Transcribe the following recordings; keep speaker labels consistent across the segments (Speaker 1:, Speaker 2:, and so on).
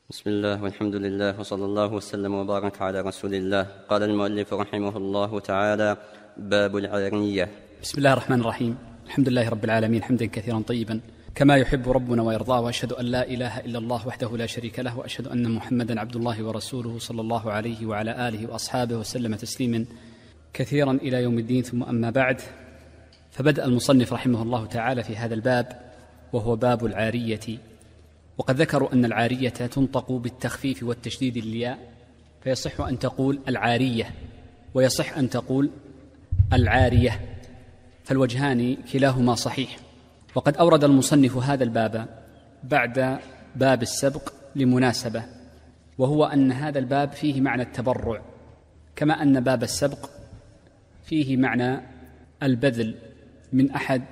Speaker 1: بسم الله والحمد لله وصلى الله وسلم وبارك على رسول الله. قال المؤلف رحمه الله تعالى: باب العارية.
Speaker 2: بسم الله الرحمن الرحيم. الحمد لله رب العالمين، حمدا كثيرا طيبا كما يحب ربنا ويرضاه، وأشهد أن لا إله إلا الله وحده لا شريك له، وأشهد أن محمدا عبد الله ورسوله صلى الله عليه وعلى آله وأصحابه وسلم تسليما كثيرا إلى يوم الدين. ثم أما بعد، فبدأ المصنف رحمه الله تعالى في هذا الباب وهو باب العارية. وقد ذكروا أن العارية تنطق بالتخفيف والتشديد الياء، فيصح أن تقول العارية ويصح أن تقول العارية، فالوجهان كلاهما صحيح. وقد أورد المصنف هذا الباب بعد باب السبق لمناسبة، وهو أن هذا الباب فيه معنى التبرع، كما أن باب السبق فيه معنى البذل من أحد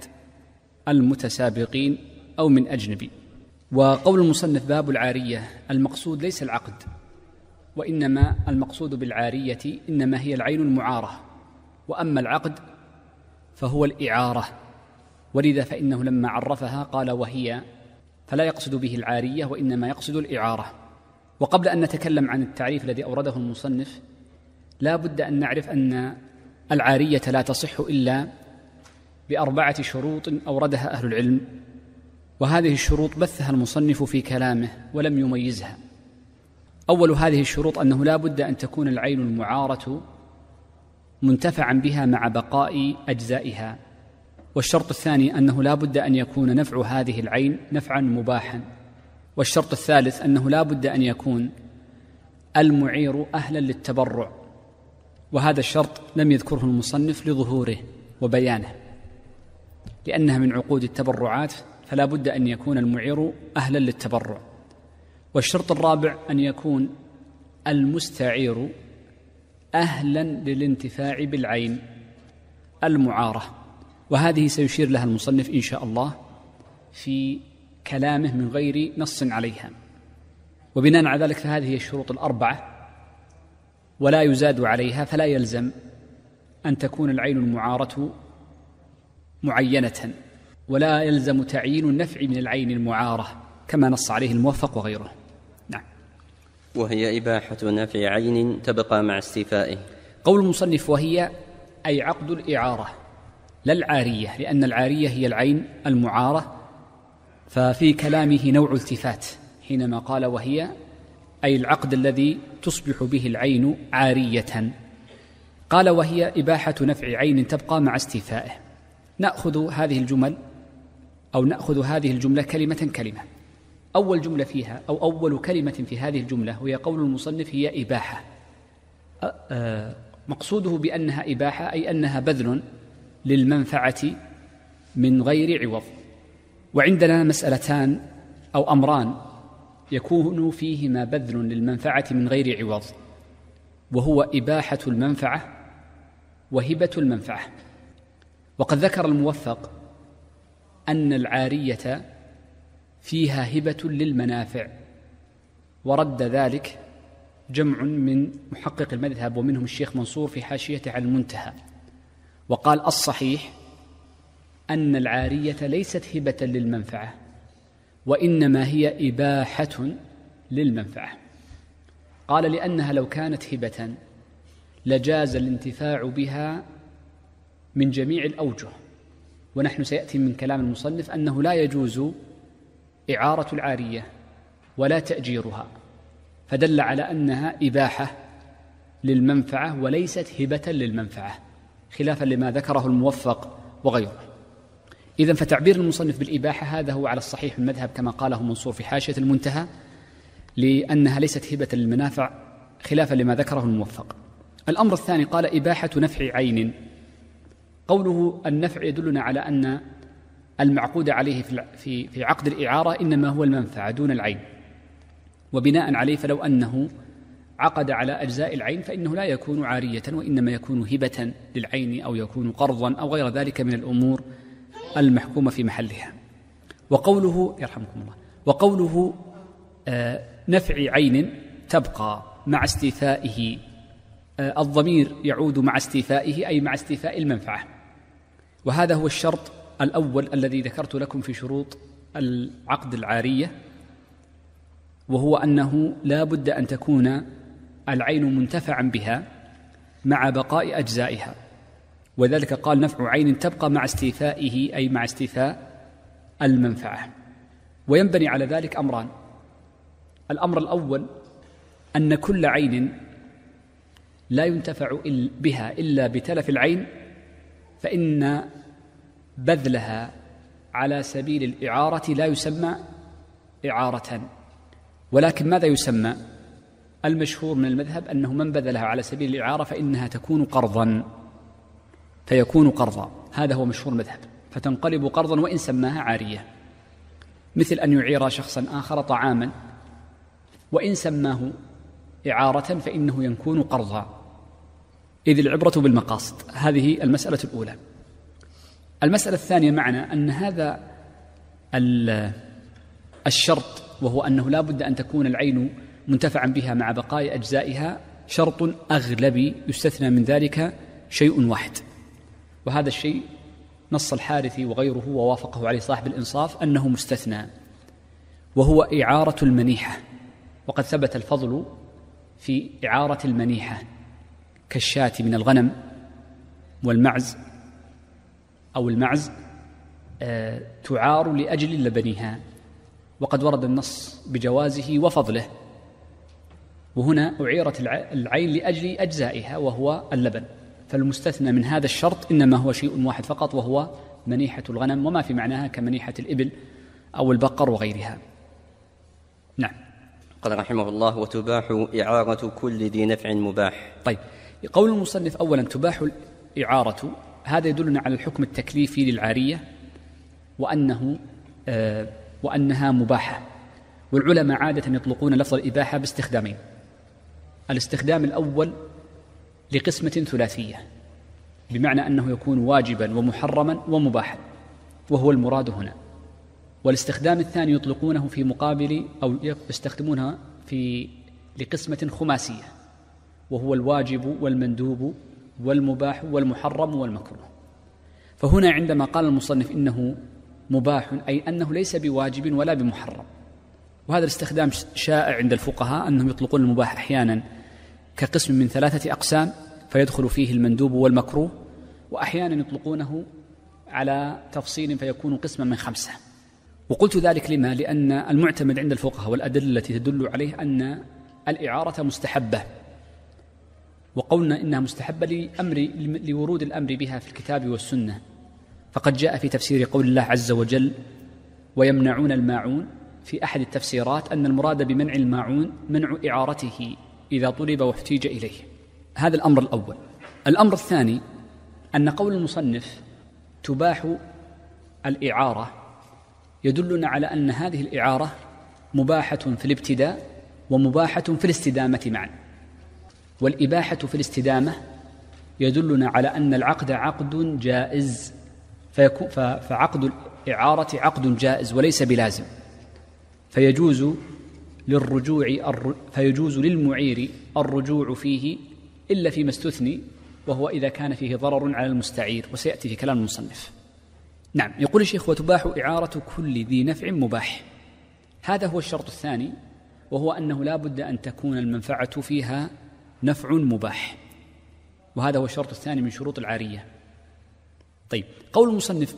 Speaker 2: المتسابقين أو من أجنبي. وقول المصنف باب العارية، المقصود ليس العقد، وإنما المقصود بالعارية إنما هي العين المعارة، وأما العقد فهو الإعارة، ولذا فإنه لما عرفها قال وهي، فلا يقصد به العارية وإنما يقصد الإعارة. وقبل أن نتكلم عن التعريف الذي أورده المصنف، لا بد أن نعرف أن العارية لا تصح إلا ب4 شروط أوردها أهل العلم، وهذه الشروط بثها المصنف في كلامه ولم يميزها. أول هذه الشروط أنه لا بد أن تكون العين المعارة منتفعا بها مع بقاء أجزائها، والشرط الثاني أنه لا بد أن يكون نفع هذه العين نفعا مباحا، والشرط الثالث أنه لا بد أن يكون المعير أهلا للتبرع، وهذا الشرط لم يذكره المصنف لظهوره وبيانه، لأنها من عقود التبرعات، فلا بد أن يكون المعير أهلا للتبرع. والشرط الرابع أن يكون المستعير أهلا للانتفاع بالعين المعارة، وهذه سيشير لها المصنف إن شاء الله في كلامه من غير نص عليها. وبناء على ذلك فهذه هي الشروط 4، ولا يزاد عليها، فلا يلزم أن تكون العين المعارة معينة، ولا يلزم تعيين النفع من العين المعارة كما نص عليه الموفق وغيره. نعم.
Speaker 1: وهي إباحة نفع عين تبقى مع استيفائه.
Speaker 2: قول المصنف وهي أي عقد الإعارة لا العارية، لأن العارية هي العين المعارة، ففي كلامه نوع التفات حينما قال وهي، أي العقد الذي تصبح به العين عارية. قال وهي إباحة نفع عين تبقى مع استيفائه. نأخذ هذه الجملة كلمة كلمة. أول جملة فيها أو أول كلمة في هذه الجملة وهي قول المصنف هي إباحة. مقصوده بأنها إباحة أي أنها بذل للمنفعة من غير عوض. وعندنا مسألتان أو أمران يكون فيهما بذل للمنفعة من غير عوض، وهو إباحة المنفعة وهبة المنفعة. وقد ذكر الموفق أن العارية فيها هبة للمنافع، ورد ذلك جمع من محقق المذهب ومنهم الشيخ منصور في حاشيته على المنتهى، وقال الصحيح أن العارية ليست هبة للمنفعة، وإنما هي إباحة للمنفعة. قال لأنها لو كانت هبة لجاز الانتفاع بها من جميع الأوجه، ونحن سيأتي من كلام المصنف أنه لا يجوز إعارة العارية ولا تأجيرها، فدل على أنها إباحة للمنفعة وليست هبة للمنفعة، خلافا لما ذكره الموفق وغيره. إذن فتعبير المصنف بالإباحة هذا هو على الصحيح المذهب كما قاله منصور في حاشية المنتهى، لأنها ليست هبة للمنافع خلافا لما ذكره الموفق. الأمر الثاني قال إباحة نفع عين. قوله النفع يدلنا على أن المعقود عليه في عقد الإعارة إنما هو المنفعة دون العين، وبناء عليه فلو أنه عقد على أجزاء العين فإنه لا يكون عارية، وإنما يكون هبة للعين أو يكون قرضا أو غير ذلك من الأمور المحكومة في محلها. وقوله يرحمكم الله، وقوله نفع عين تبقى مع استيفائه، الضمير يعود مع استيفائه أي مع استيفاء المنفعة، وهذا هو الشرط الأول الذي ذكرت لكم في شروط العقد العارية، وهو أنه لا بد أن تكون العين منتفعا بها مع بقاء أجزائها، وذلك قال نفع عين تبقى مع استيفائه، أي مع استيفاء المنفعة. وينبني على ذلك أمران: الأمر الأول أن كل عين لا ينتفع بها إلا بتلف العين، فإن بذلها على سبيل الإعارة لا يسمى إعارة، ولكن ماذا يسمى؟ المشهور من المذهب أنه من بذلها على سبيل الإعارة فإنها تكون قرضا، فيكون قرضا. هذا هو مشهور المذهب، فتنقلب قرضا وإن سماها عارية، مثل أن يعير شخصا آخر طعاما وإن سماه إعارة فإنه يكون قرضا، إذ العبرة بالمقاصد. هذه المسألة الأولى. المسألة الثانية معنى أن هذا الشرط، وهو أنه لا بد أن تكون العين منتفعا بها مع بقاء أجزائها، شرط أغلبي يستثنى من ذلك شيء واحد، وهذا الشيء نص الحارثي وغيره ووافقه عليه صاحب الإنصاف أنه مستثنى، وهو إعارة المنيحة. وقد ثبت الفضل في إعارة المنيحة كالشاة من الغنم والمعز أو المعز تعار لأجل لبنها، وقد ورد النص بجوازه وفضله. وهنا أعيرت العين لأجل أجزائها وهو اللبن، فالمستثنى من هذا الشرط إنما هو شيء واحد فقط، وهو منيحة الغنم وما في معناها كمنيحة الإبل أو البقر وغيرها. نعم.
Speaker 1: قال رحمه الله: وتباح إعارة كل ذي نفع مباح.
Speaker 2: طيب، قول المصنف أولا تباح الإعارة، هذا يدلنا على الحكم التكليفي للعارية وأنها مباحة. والعلماء عادة يطلقون لفظ الإباحة باستخدامين: الاستخدام الأول لقسمة ثلاثية، بمعنى أنه يكون واجبا ومحرما ومباحا، وهو المراد هنا. والاستخدام الثاني يطلقونه في مقابل أو يستخدمونها لقسمة خماسية، وهو الواجب والمندوب والمباح والمحرم والمكروه. فهنا عندما قال المصنف إنه مباح، أي أنه ليس بواجب ولا بمحرم. وهذا الاستخدام شائع عند الفقهاء، أنهم يطلقون المباح أحيانا كقسم من 3 أقسام فيدخل فيه المندوب والمكروه، وأحيانا يطلقونه على تفصيل فيكون قسما من 5. وقلت ذلك لما؟ لأن المعتمد عند الفقهاء والأدلة التي تدل عليه أن الإعارة مستحبة، وقولنا إنها مستحبة لورود الأمر بها في الكتاب والسنة. فقد جاء في تفسير قول الله عز وجل: ويمنعون الماعون، في أحد التفسيرات أن المراد بمنع الماعون منع إعارته إذا طلب واحتيج إليه. هذا الأمر الأول. الأمر الثاني أن قول المصنف تباح الإعارة يدلنا على أن هذه الإعارة مباحة في الابتداء ومباحة في الاستدامة معا. والإباحة في الاستدامة يدلنا على أن العقد عقد جائز، فعقد الإعارة عقد جائز وليس بلازم، فيجوز للمعير الرجوع فيه إلا فيما استثني، وهو إذا كان فيه ضرر على المستعير، وسيأتي في كلام المصنف. نعم. يقول الشيخ: وتباح إعارة كل ذي نفع مباح. هذا هو الشرط الثاني، وهو أنه لا بد أن تكون المنفعة فيها نفع مباح، وهذا هو الشرط الثاني من شروط العارية. طيب، قول المصنف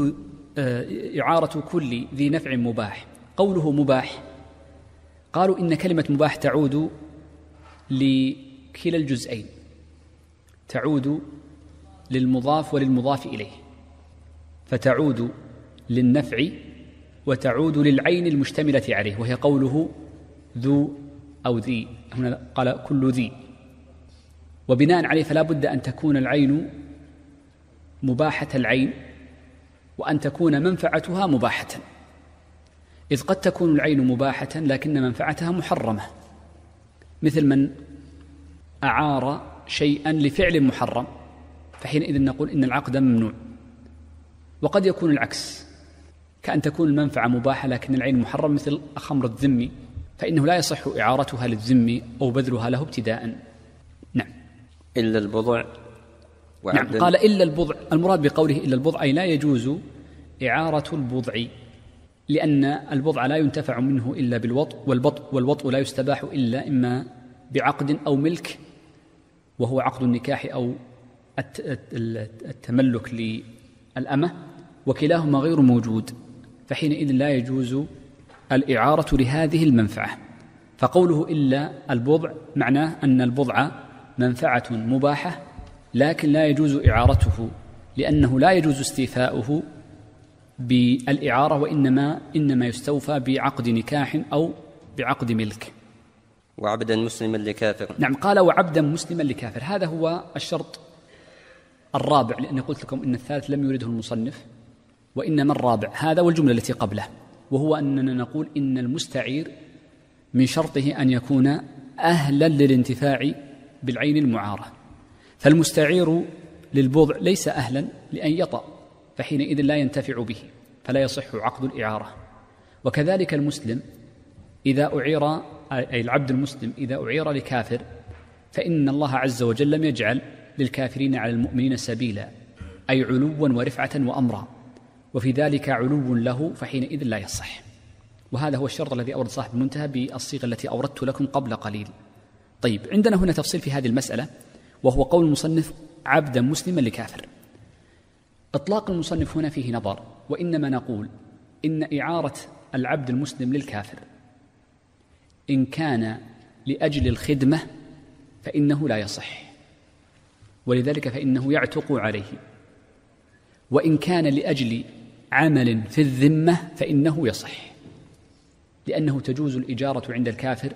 Speaker 2: إعارة كل ذي نفع مباح، قوله مباح، قالوا إن كلمة مباح تعود لكلا الجزئين، تعود للمضاف وللمضاف إليه، فتعود للنفع وتعود للعين المشتملة عليه، وهي قوله ذو أو ذي، هنا قال كل ذي، وبناء عليه فلا بد أن تكون العين مباحة العين، وأن تكون منفعتها مباحة، إذ قد تكون العين مباحة لكن منفعتها محرمة، مثل من أعار شيئا لفعل محرم، فحينئذ نقول إن العقد ممنوع. وقد يكون العكس، كأن تكون المنفعة مباحة لكن العين محرم، مثل خمر الذم، فإنه لا يصح إعارتها للذم أو بذلها له ابتداء. نعم.
Speaker 1: إلا البضع.
Speaker 2: نعم. قال إلا البضع، المراد بقوله إلا البضع أي لا يجوز إعارة البضع، لأن البضع لا ينتفع منه إلا بالوطء، والوطء لا يستباح إلا إما بعقد أو ملك، وهو عقد النكاح أو التملك للأمة، وكلاهما غير موجود، فحينئذ لا يجوز الإعارة لهذه المنفعة. فقوله إلا البضع معناه أن البضع منفعة مباحة، لكن لا يجوز إعارته، لأنه لا يجوز استيفاؤه بالإعارة، وإنما يستوفى بعقد نكاح أو بعقد ملك.
Speaker 1: وعبدا مسلما لكافر.
Speaker 2: نعم، قال وعبدا مسلما لكافر، هذا هو الشرط الرابع، لأني قلت لكم إن الثالث لم يرده المصنف، وإنما الرابع هذا والجملة التي قبله، وهو أننا نقول إن المستعير من شرطه أن يكون أهلا للانتفاع بالعين المعارة، فالمستعير للبضع ليس أهلا لأن يطأ، فحينئذ لا ينتفع به، فلا يصح عقد الإعارة. وكذلك المسلم إذا أعير، أي العبد المسلم إذا أعير لكافر، فإن الله عز وجل لم يجعل للكافرين على المؤمنين سبيلا، أي علوا ورفعة وأمرا، وفي ذلك علو له، فحينئذ لا يصح. وهذا هو الشرط الذي أورد صاحب المنتهى بالصيغة التي أوردت لكم قبل قليل. طيب، عندنا هنا تفصيل في هذه المسألة، وهو قول المصنف عبدا مسلما لكافر. إطلاق المصنف هنا فيه نظر، وإنما نقول إن إعارة العبد المسلم للكافر إن كان لأجل الخدمة فإنه لا يصح، ولذلك فإنه يعتق عليه، وإن كان لأجل عمل في الذمة فإنه يصح، لأنه تجوز الإجارة عند الكافر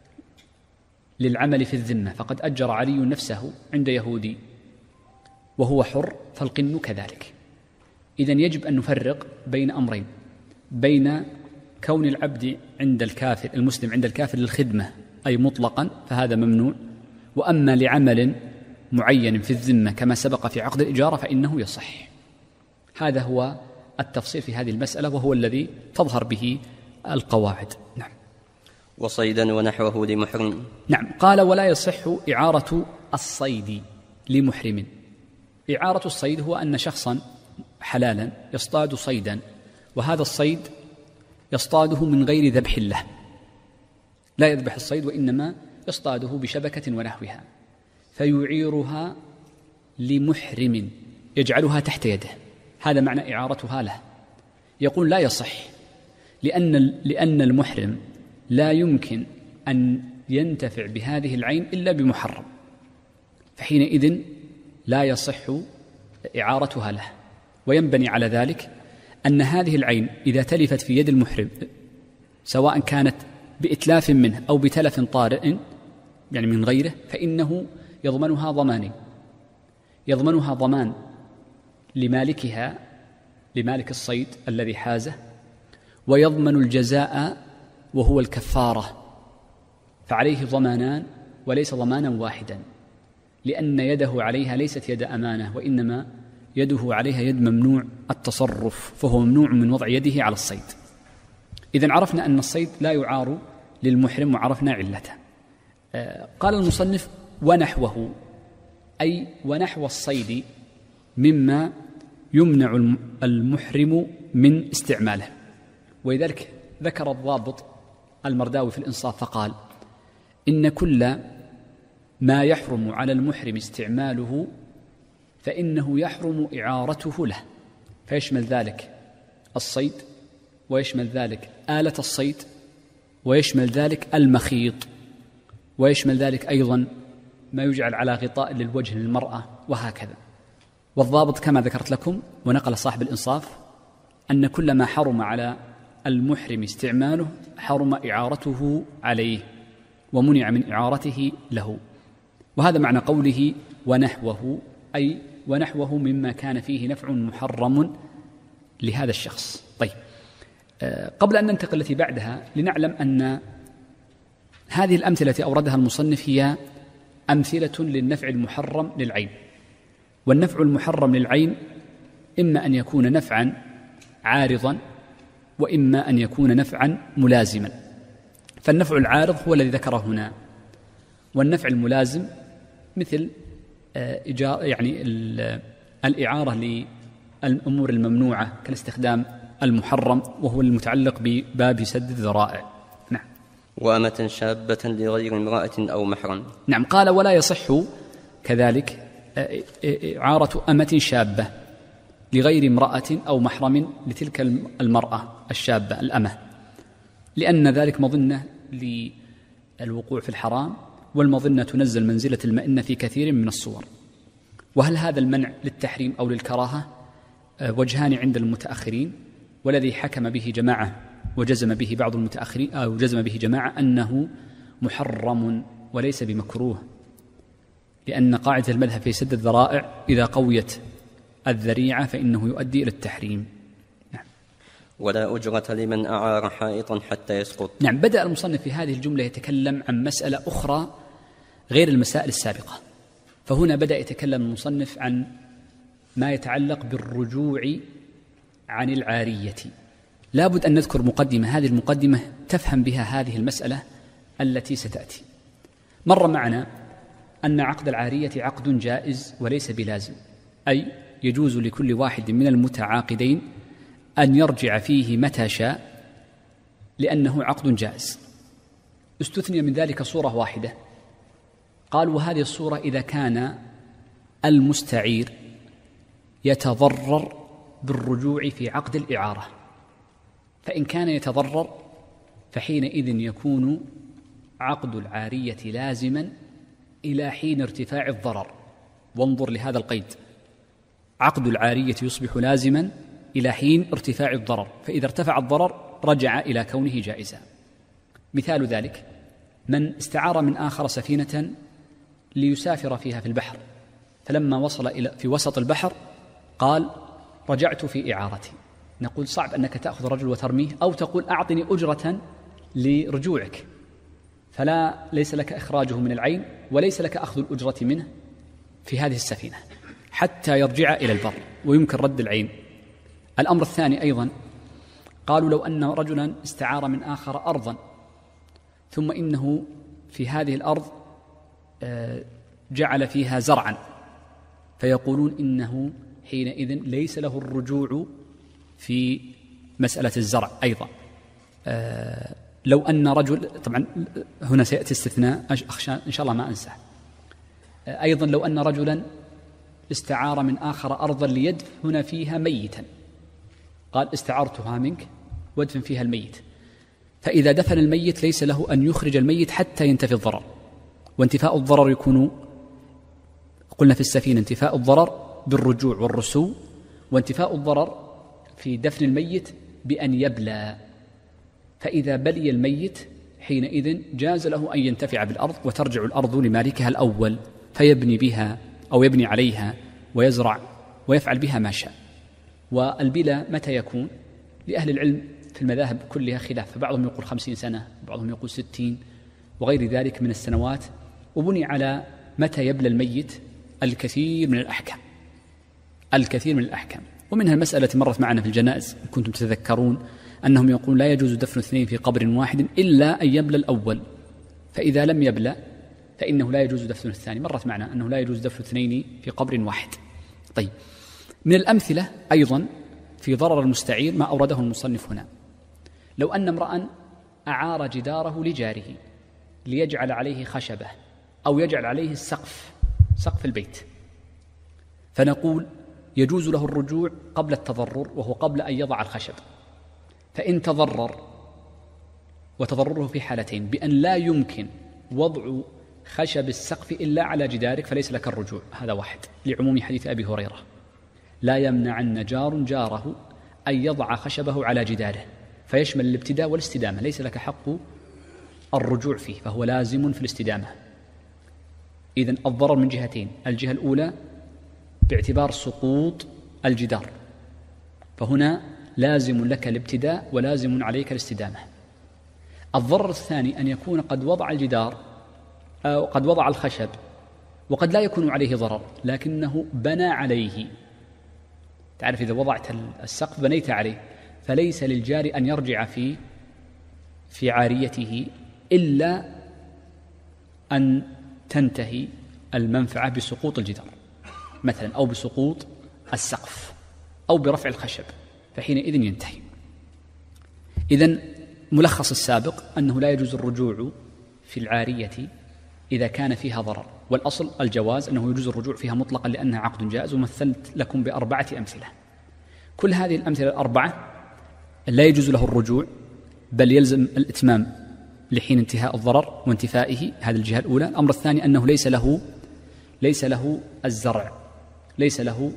Speaker 2: للعمل في الذمة، فقد أجر علي نفسه عند يهودي وهو حر، فالقن كذلك. إذن يجب أن نفرق بين أمرين، بين كون العبد عند الكافر المسلم عند الكافر للخدمة أي مطلقا فهذا ممنوع، وأما لعمل معين في الذمة كما سبق في عقد الإجارة فإنه يصح. هذا هو التفصيل في هذه المسألة، وهو الذي تظهر به القواعد. نعم.
Speaker 1: وصيدا ونحوه لمحرم.
Speaker 2: نعم، قال ولا يصح إعارة الصيد لمحرم. إعارة الصيد هو أن شخصا حلالا يصطاد صيدا، وهذا الصيد يصطاده من غير ذبح له، لا يذبح الصيد وإنما يصطاده بشبكة ونحوها، فيعيرها لمحرم يجعلها تحت يده، هذا معنى إعارتها له. يقول لا يصح، لأن المحرم لا يمكن أن ينتفع بهذه العين إلا بمحرم، فحينئذ لا يصح إعارتها له. وينبني على ذلك أن هذه العين إذا تلفت في يد المحرم، سواء كانت بإتلاف منه أو بتلف طارئ يعني من غيره، فإنه يضمنها ضمانين: يضمنها ضمان لمالكها، لمالك الصيد الذي حازه، ويضمن الجزاء وهو الكفارة، فعليه ضمانان وليس ضمانا واحدا، لأن يده عليها ليست يد أمانة، وإنما يده عليها يد ممنوع التصرف، فهو ممنوع من وضع يده على الصيد. إذن عرفنا أن الصيد لا يعار للمحرم وعرفنا علته. قال المصنف ونحوه، أي ونحو الصيد مما يمنع المحرم من استعماله. ولذلك ذكر الضابط المرداوي في الإنصاف فقال إن كل ما يحرم على المحرم استعماله فإنه يحرم إعارته له، فيشمل ذلك الصيد، ويشمل ذلك آلة الصيد، ويشمل ذلك المخيط، ويشمل ذلك أيضا ما يجعل على غطاء للوجه للمرأة، وهكذا. والضابط كما ذكرت لكم ونقل صاحب الإنصاف أن كل ما حرم على المحرم استعماله حرم إعارته عليه ومنع من إعارته له. وهذا معنى قوله ونحوه، أي ونحوه مما كان فيه نفع محرم لهذا الشخص. طيب، قبل أن ننتقل التي بعدها لنعلم أن هذه الأمثلة التي أوردها المصنف هي أمثلة للنفع المحرم للعين. والنفع المحرم للعين إما أن يكون نفعا عارضا، وإما أن يكون نفعا ملازما. فالنفع العارض هو الذي ذكره هنا، والنفع الملازم مثل يعني الإعارة للأمور الممنوعة كالاستخدام المحرم وهو المتعلق بباب سد الذرائع. نعم.
Speaker 1: وأمة شابة لغير امرأة أو محرم.
Speaker 2: نعم. قال ولا يصح كذلك إعارة أمة شابة لغير امرأة أو محرم لتلك المرأة الشابة الأمة، لأن ذلك مظنة للوقوع في الحرام، والمظنة تنزل منزلة المئنة في كثير من الصور. وهل هذا المنع للتحريم أو للكراهة؟ وجهان عند المتأخرين، والذي حكم به جماعة وجزم به بعض المتأخرين أو جزم به جماعة أنه محرم وليس بمكروه، لأن قاعدة المذهب في سد الذرائع إذا قويت الذريعة فإنه يؤدي إلى التحريم. نعم.
Speaker 1: ولا أجرة لمن أعار حائطا حتى يسقط.
Speaker 2: نعم. بدأ المصنف في هذه الجملة يتكلم عن مسألة أخرى غير المسائل السابقة، فهنا بدأ يتكلم المصنف عن ما يتعلق بالرجوع عن العارية. لابد أن نذكر مقدمة، هذه المقدمة تفهم بها هذه المسألة التي ستأتي. مر معنا أن عقد العارية عقد جائز وليس بلازم، أي يجوز لكل واحد من المتعاقدين أن يرجع فيه متى شاء لأنه عقد جائز. استثني من ذلك صورة واحدة، قال وهذه الصورة إذا كان المستعير يتضرر بالرجوع في عقد الإعارة، فإن كان يتضرر فحينئذ يكون عقد العارية لازما إلى حين ارتفاع الضرر. وانظر لهذا القيد، عقد العارية يصبح لازما إلى حين ارتفاع الضرر، فإذا ارتفع الضرر رجع إلى كونه جائزا. مثال ذلك من استعار من آخر سفينة ليسافر فيها في البحر، فلما وصل إلى في وسط البحر قال رجعت في إعارتي. نقول صعب أنك تأخذ رجل وترميه، أو تقول أعطني أجرة لرجوعك، ليس لك إخراجه من العين وليس لك أخذ الأجرة منه في هذه السفينة حتى يرجع إلى البر، ويمكن رد العين. الأمر الثاني أيضا قالوا لو أن رجلا استعار من آخر أرضا، ثم إنه في هذه الأرض جعل فيها زرعا، فيقولون إنه حينئذ ليس له الرجوع في مسألة الزرع. أيضا لو أن رجل، طبعا هنا سيأتي استثناء أخشى إن شاء الله ما أنسى، أيضا لو أن رجلا استعار من آخر أرضا ليدفن فيها ميتا، قال استعرتها منك وادفن فيها الميت، فإذا دفن الميت ليس له أن يخرج الميت حتى ينتفي الضرر. وانتفاء الضرر يكون، قلنا في السفينة انتفاء الضرر بالرجوع والرسو، وانتفاء الضرر في دفن الميت بأن يبلى، فإذا بلي الميت حينئذ جاز له أن ينتفع بالأرض وترجع الأرض لمالكها الأول، فيبني بها أو يبني عليها ويزرع ويفعل بها ما شاء. والبلا متى يكون؟ لأهل العلم في المذاهب كلها خلاف، فبعضهم يقول 50 سنة، بعضهم يقول 60 وغير ذلك من السنوات، وبني على متى يبلى الميت الكثير من الأحكام. ومنها المسألة التي مرت معنا في الجنائز إن كنتم تتذكرون، أنهم يقولون لا يجوز دفن اثنين في قبر واحد إلا أن يبلى الأول، فإذا لم يبلى فإنه لا يجوز دفن الثاني. مرت معنا أنه لا يجوز دفن اثنين في قبر واحد. طيب، من الأمثلة أيضا في ضرر المستعير ما أورده المصنف هنا، لو أن امرأ أعار جداره لجاره ليجعل عليه خشبة أو يجعل عليه سقف البيت، فنقول يجوز له الرجوع قبل التضرر، وهو قبل أن يضع الخشب. فإن تضرر، وتضرره في حالتين، بأن لا يمكن وضع خشب السقف إلا على جدارك فليس لك الرجوع، هذا واحد، لعموم حديث أبي هريرة لا يمنعن جار جاره أن يضع خشبه على جداره، فيشمل الابتداء والاستدامة، ليس لك حق الرجوع فيه، فهو لازم في الاستدامة. إذن الضرر من جهتين، الجهة الأولى باعتبار سقوط الجدار، فهنا لازم لك الابتداء ولازم عليك الاستدامة. الضرر الثاني أن يكون قد وضع الجدار أو قد وضع الخشب وقد لا يكون عليه ضرر لكنه بنى عليه. تعرف إذا وضعت السقف بنيت عليه، فليس للجار أن يرجع في عاريته إلا أن تنتهي المنفعة بسقوط الجدار مثلا، أو بسقوط السقف، أو برفع الخشب، فحينئذ ينتهي. إذن ملخص السابق أنه لا يجوز الرجوع في العارية إذا كان فيها ضرر، والأصل الجواز، أنه يجوز الرجوع فيها مطلقا لأنها عقد جائز. ومثلت لكم ب4 أمثلة، كل هذه الأمثلة ال4 لا يجوز له الرجوع، بل يلزم الإتمام لحين انتهاء الضرر وانتفائه. هذه الجهة الأولى. الأمر الثاني أنه ليس له الزرع، ليس له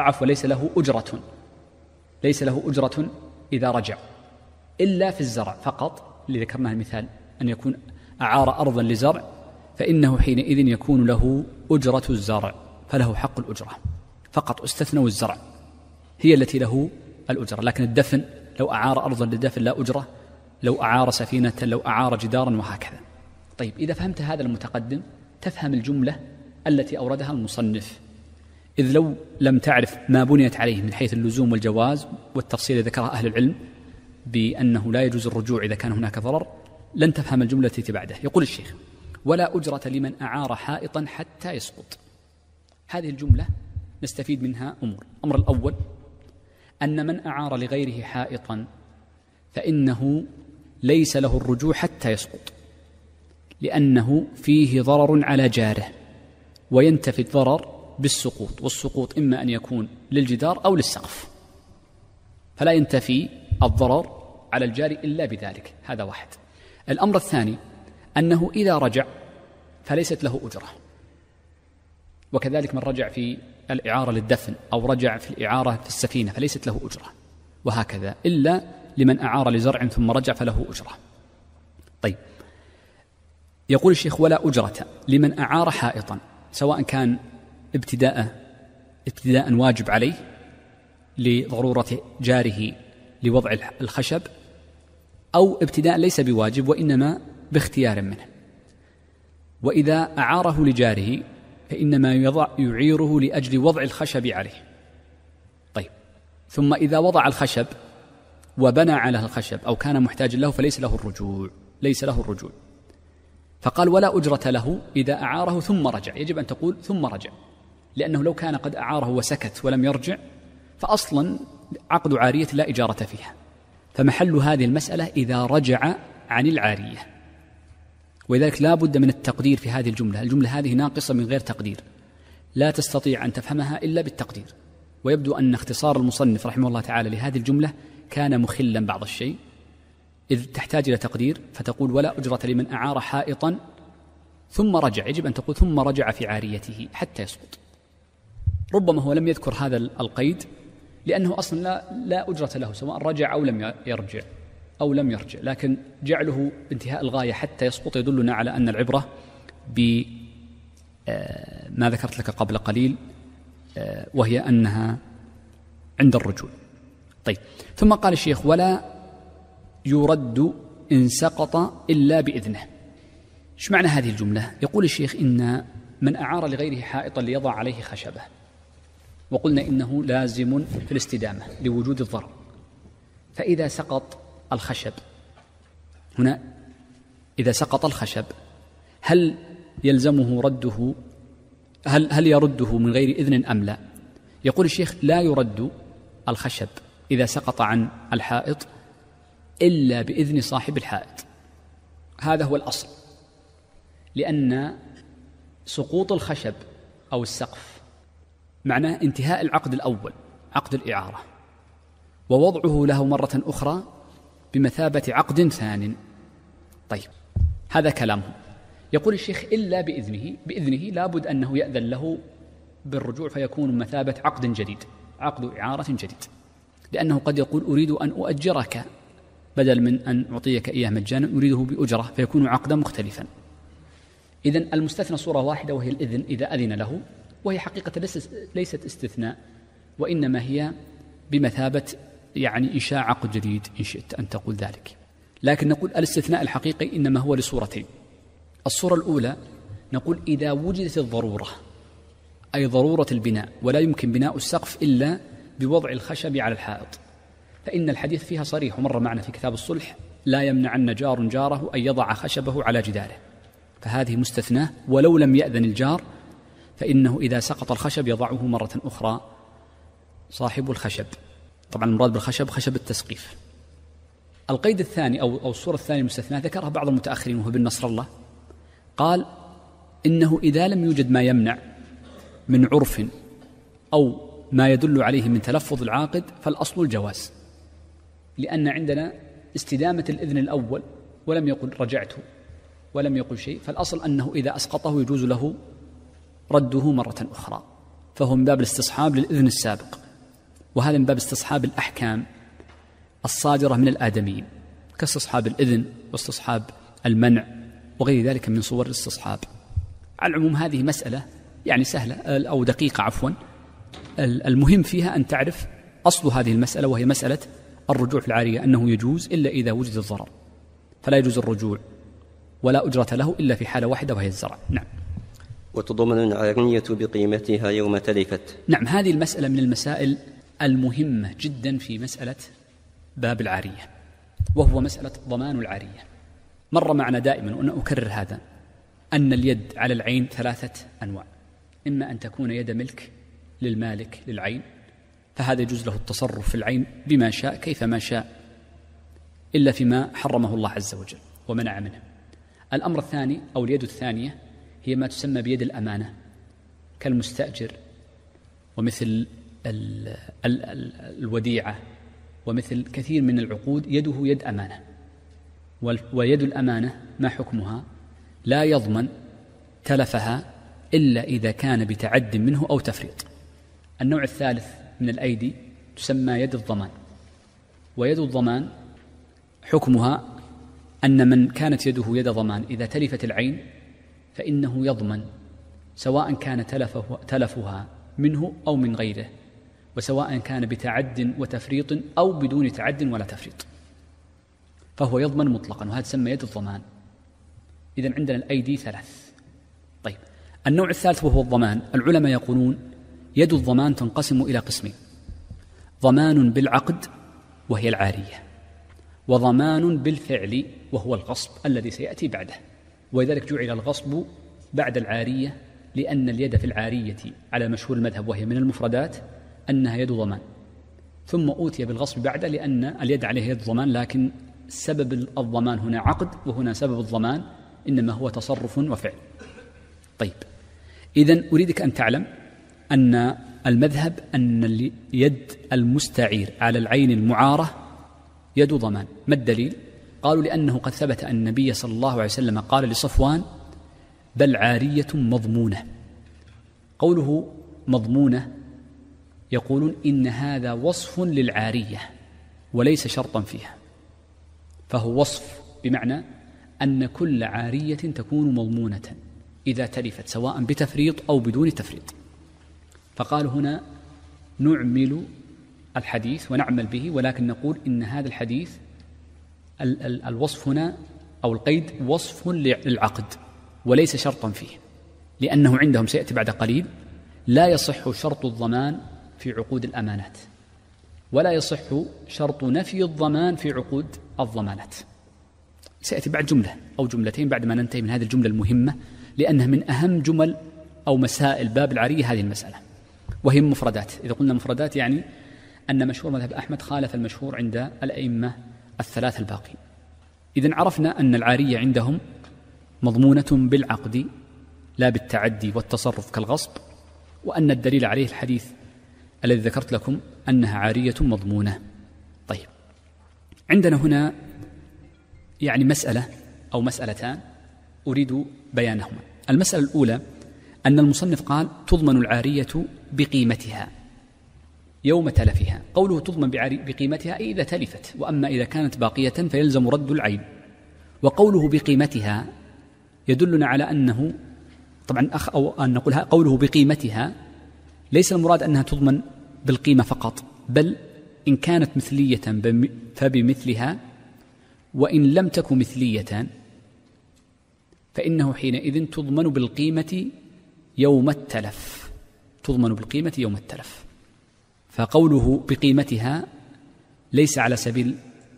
Speaker 2: أجرة إذا رجع، إلا في الزرع فقط، اللي ذكرناه المثال أن يكون أعار أرضا لزرع، فإنه حينئذ يكون له أجرة الزرع، فله حق الأجرة فقط. استثنوا الزرع هي التي له الأجرة، لكن الدفن لو أعار أرضا للدفن لا أجرة، لو أعار سفينة، لو أعار جدارا، وهكذا. طيب، إذا فهمت هذا المتقدم تفهم الجملة التي أوردها المصنف، إذ لو لم تعرف ما بنيت عليه من حيث اللزوم والجواز والتفصيل الذي ذكرها أهل العلم بأنه لا يجوز الرجوع إذا كان هناك ضرر، لن تفهم الجملة التي بعده. يقول الشيخ: ولا أجرة لمن أعار حائطا حتى يسقط. هذه الجملة نستفيد منها أمور. الأمر الأول أن من أعار لغيره حائطا فإنه ليس له الرجوع حتى يسقط، لأنه فيه ضرر على جاره، وينتفي الضرر بالسقوط، والسقوط إما أن يكون للجدار أو للسقف، فلا ينتفي الضرر على الجار إلا بذلك. هذا واحد. الأمر الثاني أنه إذا رجع فليست له أجرة، وكذلك من رجع في الإعارة للدفن أو رجع في الإعارة في السفينة فليست له أجرة، وهكذا، إلا لمن أعار لزرع ثم رجع فله أجرة. طيب، يقول الشيخ: ولا أجرة لمن أعار حائطا، سواء كان ابتداء واجب عليه لضرورة جاره لوضع الخشب، أو ابتداء ليس بواجب وإنما باختيار منه. وإذا أعاره لجاره فإنما يعيره لأجل وضع الخشب عليه. طيب، ثم إذا وضع الخشب وبنى على الخشب أو كان محتاجا له فليس له الرجوع. فقال: ولا أجرة له إذا أعاره ثم رجع. يجب أن تقول ثم رجع، لأنه لو كان قد أعاره وسكت ولم يرجع فأصلا عقد عارية لا إجارة فيها، فمحل هذه المسألة إذا رجع عن العارية. ولذلك لا بد من التقدير في هذه الجملة هذه ناقصة من غير تقدير، لا تستطيع أن تفهمها إلا بالتقدير. ويبدو أن اختصار المصنف رحمه الله تعالى لهذه الجملة كان مخلا بعض الشيء، إذ تحتاج إلى تقدير، فتقول: ولا أجرة لمن أعار حائطا ثم رجع. يجب أن تقول ثم رجع في عاريته حتى يسقط. ربما هو لم يذكر هذا القيد لأنه أصلا لا أجرة له سواء رجع أو لم يرجع، لكن جعله بانتهاء الغاية حتى يسقط يدلنا على أن العبرة بما ذكرت لك قبل قليل، وهي أنها عند الرجوع. طيب، ثم قال الشيخ: ولا يرد إن سقط إلا بإذنه. إيش معنى هذه الجملة؟ يقول الشيخ: إن من أعار لغيره حائطا ليضع عليه خشبة، وقلنا إنه لازم في الاستدامة لوجود الضرر، فإذا سقط الخشب هنا، إذا سقط الخشب هل يلزمه رده؟ هل يرده من غير إذن أم لا؟ يقول الشيخ: لا يرد الخشب إذا سقط عن الحائط إلا بإذن صاحب الحائط. هذا هو الأصل، لأن سقوط الخشب أو السقف معناه انتهاء العقد الأول، عقد الإعارة، ووضعه له مرة أخرى بمثابة عقد ثان. طيب، هذا كلامه. يقول الشيخ: إلا بإذنه لابد أنه يأذن له بالرجوع، فيكون مثابة عقد جديد، عقد إعارة جديد، لأنه قد يقول: أريد أن أؤجرك بدل من أن أعطيك إياه مجانا، أريده بأجرة، فيكون عقدا مختلفا. إذن المستثنى صورة واحدة، وهي الإذن إذا أذن له، وهي حقيقة ليست استثناء، وإنما هي بمثابة إنشاء عقد جديد إن شئت أن تقول ذلك. لكن نقول الاستثناء الحقيقي إنما هو لصورتين. الصورة الأولى نقول إذا وجدت الضرورة، أي ضرورة البناء، ولا يمكن بناء السقف إلا بوضع الخشب على الحائط، فإن الحديث فيها صريح، ومر معنا في كتاب الصلح: لا يمنعن جار جاره أن يضع خشبه على جداره. فهذه مستثناة، ولو لم يأذن الجار فإنه إذا سقط الخشب يضعه مرة أخرى صاحب الخشب. طبعا المراد بالخشب خشب التسقيف. القيد الثاني أو الصورة الثانية المستثناة ذكرها بعض المتأخرين وهو ابن نصر الله، قال إنه إذا لم يوجد ما يمنع من عرف أو ما يدل عليه من تلفظ العاقد فالأصل الجواز، لأن عندنا استدامة الإذن الأول ولم يقل رجعته ولم يقل شيء، فالأصل أنه إذا أسقطه يجوز له رده مرة أخرى، فهو من باب الاستصحاب للإذن السابق، وهذا من باب استصحاب الأحكام الصادرة من الآدميين كاستصحاب الإذن واستصحاب المنع وغير ذلك من صور الاستصحاب. على العموم هذه مسألة يعني سهلة أو دقيقة عفوا، المهم فيها أن تعرف أصل هذه المسألة، وهي مسألة الرجوع في العارية أنه يجوز إلا إذا وجد الضرر، فلا يجوز الرجوع ولا أجرة له إلا في حالة واحدة وهي الزرع. نعم.
Speaker 1: وتضمن العارية بقيمتها يوم تلفت.
Speaker 2: نعم، هذه المسألة من المسائل المهمة جدا في مسألة باب العارية، وهو مسألة ضمان العارية. مر معنا دائما وأنا أكرر هذا أن اليد على العين 3 أنواع، إما أن تكون يد ملك للمالك للعين، فهذا يجوز له التصرف في العين بما شاء كيفما شاء إلا فيما حرمه الله عز وجل ومنع منه. الأمر الثاني أو اليد الثانية هي ما تسمى بيد الأمانة كالمستأجر ومثل الوديعة ومثل كثير من العقود يده يد أمانة. ويد الأمانة ما حكمها؟ لا يضمن تلفها إلا إذا كان بتعد منه أو تفريط. النوع الثالث من الأيدي تسمى يد الضمان، ويد الضمان حكمها أن من كانت يده يد ضمان إذا تلفت العين فإنه يضمن، سواء كان تلفها منه أو من غيره، وسواء كان بتعد وتفريط أو بدون تعد ولا تفريط، فهو يضمن مطلقا، وهذا تسمى يد الضمان. إذن عندنا الأيدي 3. طيب، النوع الثالث وهو الضمان، العلماء يقولون يد الضمان تنقسم إلى قسمين: ضمان بالعقد وهي العارية، وضمان بالفعل وهو الغصب الذي سيأتي بعده. ولذلك جعل الغصب بعد العارية، لأن اليد في العارية على مشهور المذهب وهي من المفردات أنها يد ضمان، ثم أوتي بالغصب بعد لأن اليد عليه يد ضمان، لكن سبب الضمان هنا عقد، وهنا سبب الضمان إنما هو تصرف وفعل. طيب، إذن أريدك أن تعلم أن المذهب أن اليد المستعير على العين المعارة يد ضمان. ما الدليل؟ قالوا لأنه قد ثبت أن النبي صلى الله عليه وسلم قال لصفوان: بل عارية مضمونة. قوله مضمونة يقولون إن هذا وصف للعارية وليس شرطا فيها، فهو وصف بمعنى أن كل عارية تكون مضمونة إذا تلفت سواء بتفريط أو بدون تفريط. فقالوا هنا نعمل الحديث ونعمل به، ولكن نقول إن هذا الحديث الوصف هنا أو القيد وصف للعقد وليس شرطا فيه، لأنه عندهم سيأتي بعد قليل لا يصح شرط الضمان في عقود الأمانات، ولا يصح شرط نفي الضمان في عقود الضمانات. سيأتي بعد جملة أو جملتين بعد ما ننتهي من هذه الجملة المهمة، لأنها من أهم جمل أو مسائل باب العارية هذه المسألة، وهي مفردات. إذا قلنا مفردات يعني أن مشهور مذهب أحمد خالف المشهور عند الأئمة 3 الباقين. إذن عرفنا أن العارية عندهم مضمونة بالعقد لا بالتعدي والتصرف كالغصب، وأن الدليل عليه الحديث الذي ذكرت لكم أنها عارية مضمونة. طيب، عندنا هنا يعني مسألة أو مسألتان أريد بيانهما. المسألة الأولى أن المصنف قال تضمن العارية بقيمتها يوم تلفها. قوله تضمن بقيمتها أي إذا تلفت، وأما إذا كانت باقية فيلزم رد العين. وقوله بقيمتها يدلنا على أنه طبعا أو أن نقول قوله بقيمتها ليس المراد أنها تضمن بالقيمة فقط، بل إن كانت مثلية فبمثلها، وإن لم تكن مثلية فإنه حينئذ تضمن بالقيمة يوم التلف. تضمن بالقيمة يوم التلف. فقوله بقيمتها ليس على سبيل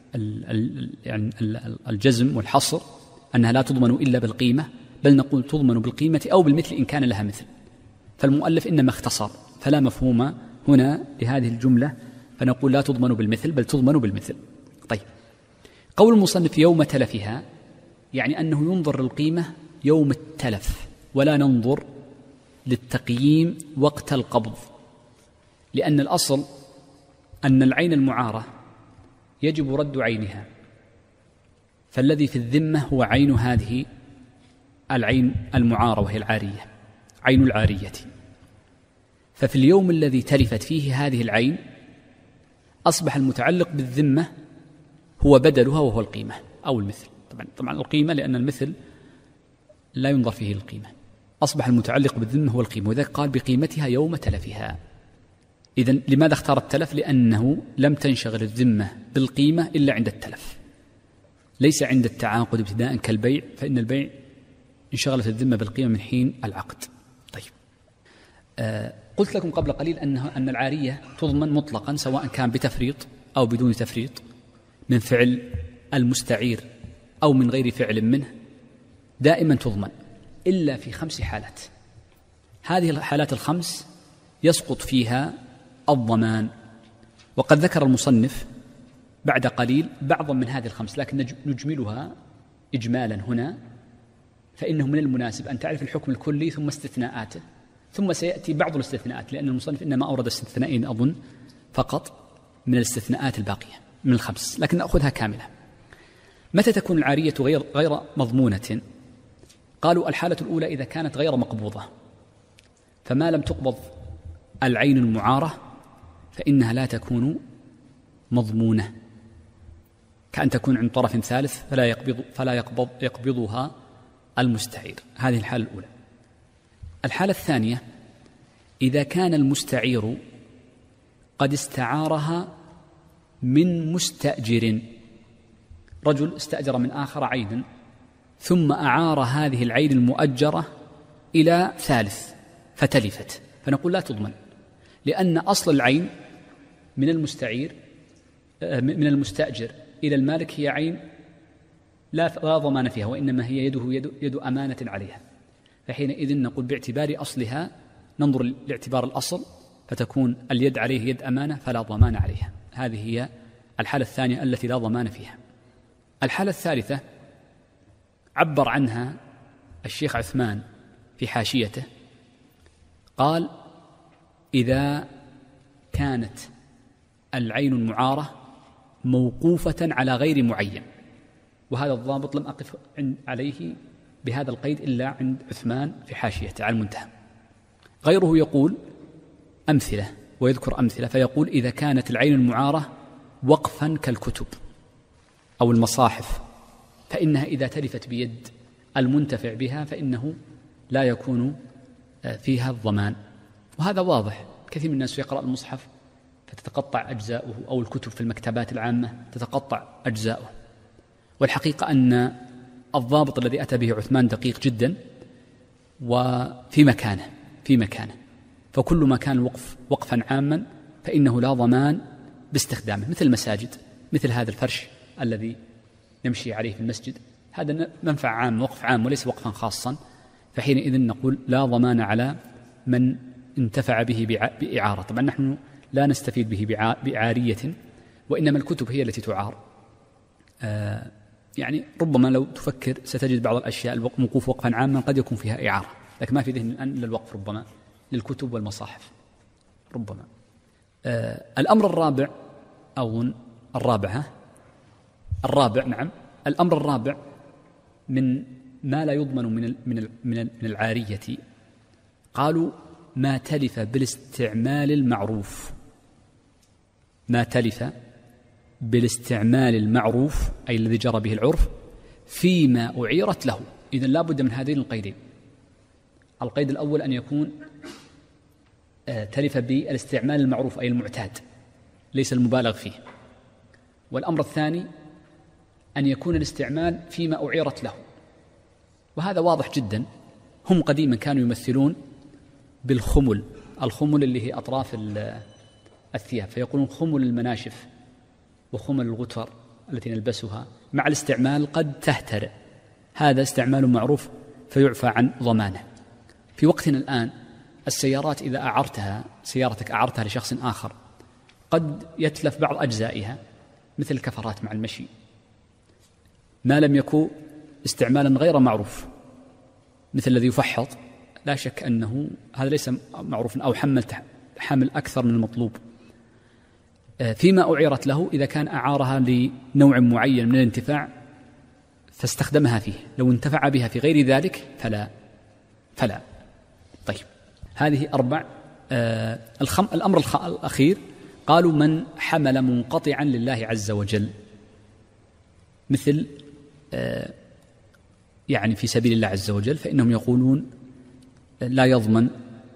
Speaker 2: الجزم والحصر أنها لا تضمن إلا بالقيمة، بل نقول تضمن بالقيمة أو بالمثل إن كان لها مثل. فالمؤلف إنما اختصر، فلا مفهوم هنا لهذه الجملة، فنقول لا تضمن بالمثل بل تضمن بالمثل. طيب، قول المصنف يوم تلفها يعني أنه ينظر للقيمة يوم التلف، ولا ننظر للتقييم وقت القبض، لأن الأصل أن العين المعارة يجب رد عينها، فالذي في الذمة هو عين هذه العين المعارة وهي العارية، عين العارية. ففي اليوم الذي تلفت فيه هذه العين أصبح المتعلق بالذمة هو بدلها وهو القيمة أو المثل. طبعا القيمة، لأن المثل لا ينظر فيه القيمة. أصبح المتعلق بالذمة هو القيمة، وذلك قال بقيمتها يوم تلفها. إذن لماذا اختار التلف؟ لأنه لم تنشغل الذمة بالقيمة إلا عند التلف، ليس عند التعاقد ابتداء كالبيع، فإن البيع انشغلت الذمة بالقيمة من حين العقد. طيب، قلت لكم قبل قليل أن العارية تضمن مطلقا، سواء كان بتفريط أو بدون تفريط، من فعل المستعير أو من غير فعل منه، دائما تضمن إلا في 5 حالات. هذه الحالات الخمس يسقط فيها الضمان، وقد ذكر المصنف بعد قليل بعضا من هذه الخمس، لكن نجملها إجمالا هنا، فإنه من المناسب أن تعرف الحكم الكلي ثم استثناءاته، ثم سيأتي بعض الاستثناءات، لأن المصنف إنما أورد استثنائين أظن فقط من الاستثناءات الباقية من ال5، لكن نأخذها كاملة. متى تكون العارية غير مضمونة؟ قالوا الحالة الأولى إذا كانت غير مقبوضة، فما لم تقبض العين المعارة فإنها لا تكون مضمونة، كأن تكون عند طرف ثالث فلا يقبضها المستعير. هذه الحالة الأولى. الحالة الثانية إذا كان المستعير قد استعارها من مستأجر، رجل استأجر من آخر عينا ثم أعار هذه العين المؤجرة إلى ثالث فتلفت، فنقول لا تضمن، لأن أصل العين من المستأجر إلى المالك هي عين لا ضمان فيها، وإنما هي يد أمانة عليها، فحينئذ نقول باعتبار أصلها ننظر لاعتبار الأصل، فتكون اليد عليه يد أمانة فلا ضمان عليها. هذه هي الحالة الثانية التي لا ضمان فيها. الحالة الثالثة عبر عنها الشيخ عثمان في حاشيته، قال إذا كانت العين المعارة موقوفة على غير معين، وهذا الضابط لم أقف عليه بهذا القيد إلا عند عثمان في حاشيته على المنتهى. غيره يقول أمثلة ويذكر أمثلة، فيقول إذا كانت العين المعارة وقفا كالكتب أو المصاحف، فإنها إذا تلفت بيد المنتفع بها فإنه لا يكون فيها الضمان. وهذا واضح، كثير من الناس يقرأ المصحف فتتقطع أجزاؤه، أو الكتب في المكتبات العامة تتقطع أجزاؤه. والحقيقة أن الضابط الذي أتى به عثمان دقيق جدا وفي مكانه، فكل ما كان الوقف وقفا عاما فإنه لا ضمان باستخدامه، مثل المساجد، مثل هذا الفرش الذي نمشي عليه في المسجد، هذا منفعة عام، وقف عام وليس وقفا خاصا، فحينئذ نقول لا ضمان على من انتفع به بإعارة. طبعا نحن لا نستفيد به بإعارية، وإنما الكتب هي التي تعار. يعني ربما لو تفكر ستجد بعض الأشياء الموقوف وقفا عاما قد يكون فيها إعارة، لكن ما في ذهن الآن إلا الوقف ربما للكتب والمصاحف ربما. الأمر الرابع أو الرابع نعم، الأمر الرابع من ما لا يضمن من العارية، قالوا ما تلف بالاستعمال المعروف، ما تلف بالاستعمال المعروف أي الذي جرى به العرف فيما أعيرت له. إذن لا بد من هذين القيدين. القيد الأول أن يكون تلف بالاستعمال المعروف أي المعتاد ليس المبالغ فيه، والأمر الثاني أن يكون الاستعمال فيما أعيرت له، وهذا واضح جدا. هم قديما كانوا يمثلون بالخمل، الخمل اللي هي أطراف الثياب، فيقولون خمل المناشف وخمل الغتر التي نلبسها، مع الاستعمال قد تهترئ، هذا استعمال معروف فيعفى عن ضمانه. في وقتنا الآن السيارات إذا سيارتك أعرتها لشخص آخر قد يتلف بعض أجزائها مثل الكفرات مع المشي، ما لم يكن استعمالا غير معروف، مثل الذي يفحط، لا شك أنه هذا ليس معروف، أو حمل أكثر من المطلوب. فيما أعيرت له إذا كان أعارها لنوع معين من الانتفاع فاستخدمها فيه، لو انتفع بها في غير ذلك فلا. طيب، هذه 4. الأمر الأخير قالوا من حمل منقطعا لله عز وجل، مثل يعني في سبيل الله عز وجل، فإنهم يقولون لا يضمن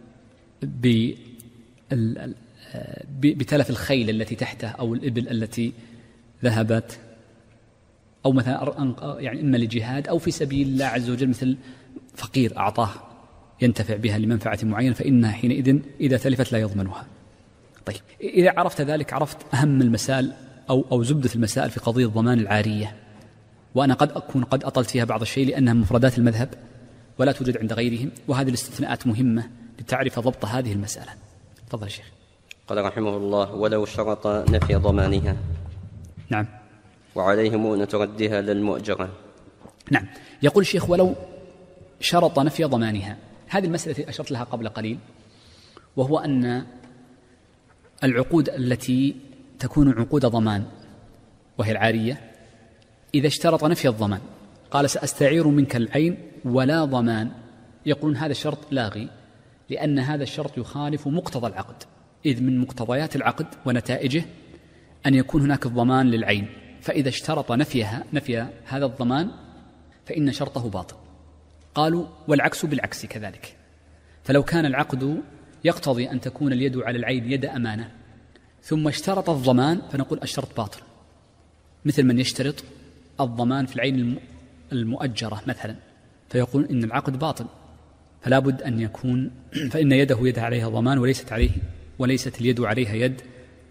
Speaker 2: بتلف الخيل التي تحته أو الإبل التي ذهبت، أو مثلا يعني إما لجهاد أو في سبيل الله عز وجل، مثل فقير أعطاه ينتفع بها لمنفعة معينة، فإنها حينئذ إذا تلفت لا يضمنها. طيب، إذا عرفت ذلك عرفت أهم المسائل أو زبدة المسائل في قضية ضمان العارية، وأنا قد أكون قد أطلت فيها بعض الشيء لأنها من مفردات المذهب ولا توجد عند غيرهم، وهذه الاستثناءات مهمة لتعرف ضبط هذه المسألة. تفضل يا شيخ.
Speaker 1: قال رحمه الله: ولو شرط نفي ضمانها.
Speaker 2: نعم.
Speaker 1: وعليه مؤنة ردها للمؤجرة.
Speaker 2: نعم. يقول الشيخ: ولو شرط نفي ضمانها. هذه المسألة التي أشرت لها قبل قليل، وهو أن العقود التي تكون عقود ضمان وهي العارية إذا اشترط نفي الضمان، قال سأستعير منك العين ولا ضمان، يقولون هذا الشرط لاغي، لأن هذا الشرط يخالف مقتضى العقد، إذ من مقتضيات العقد ونتائجه أن يكون هناك الضمان للعين، فإذا اشترط نفي هذا الضمان فإن شرطه باطل. قالوا والعكس بالعكس كذلك، فلو كان العقد يقتضي أن تكون اليد على العين يد أمانة ثم اشترط الضمان فنقول الشرط باطل، مثل من يشترط الضمان في العين المؤجرة مثلا، فيقول إن العقد باطل، فلا بد أن يكون فإن يده يد عليها ضمان وليست اليد عليها يد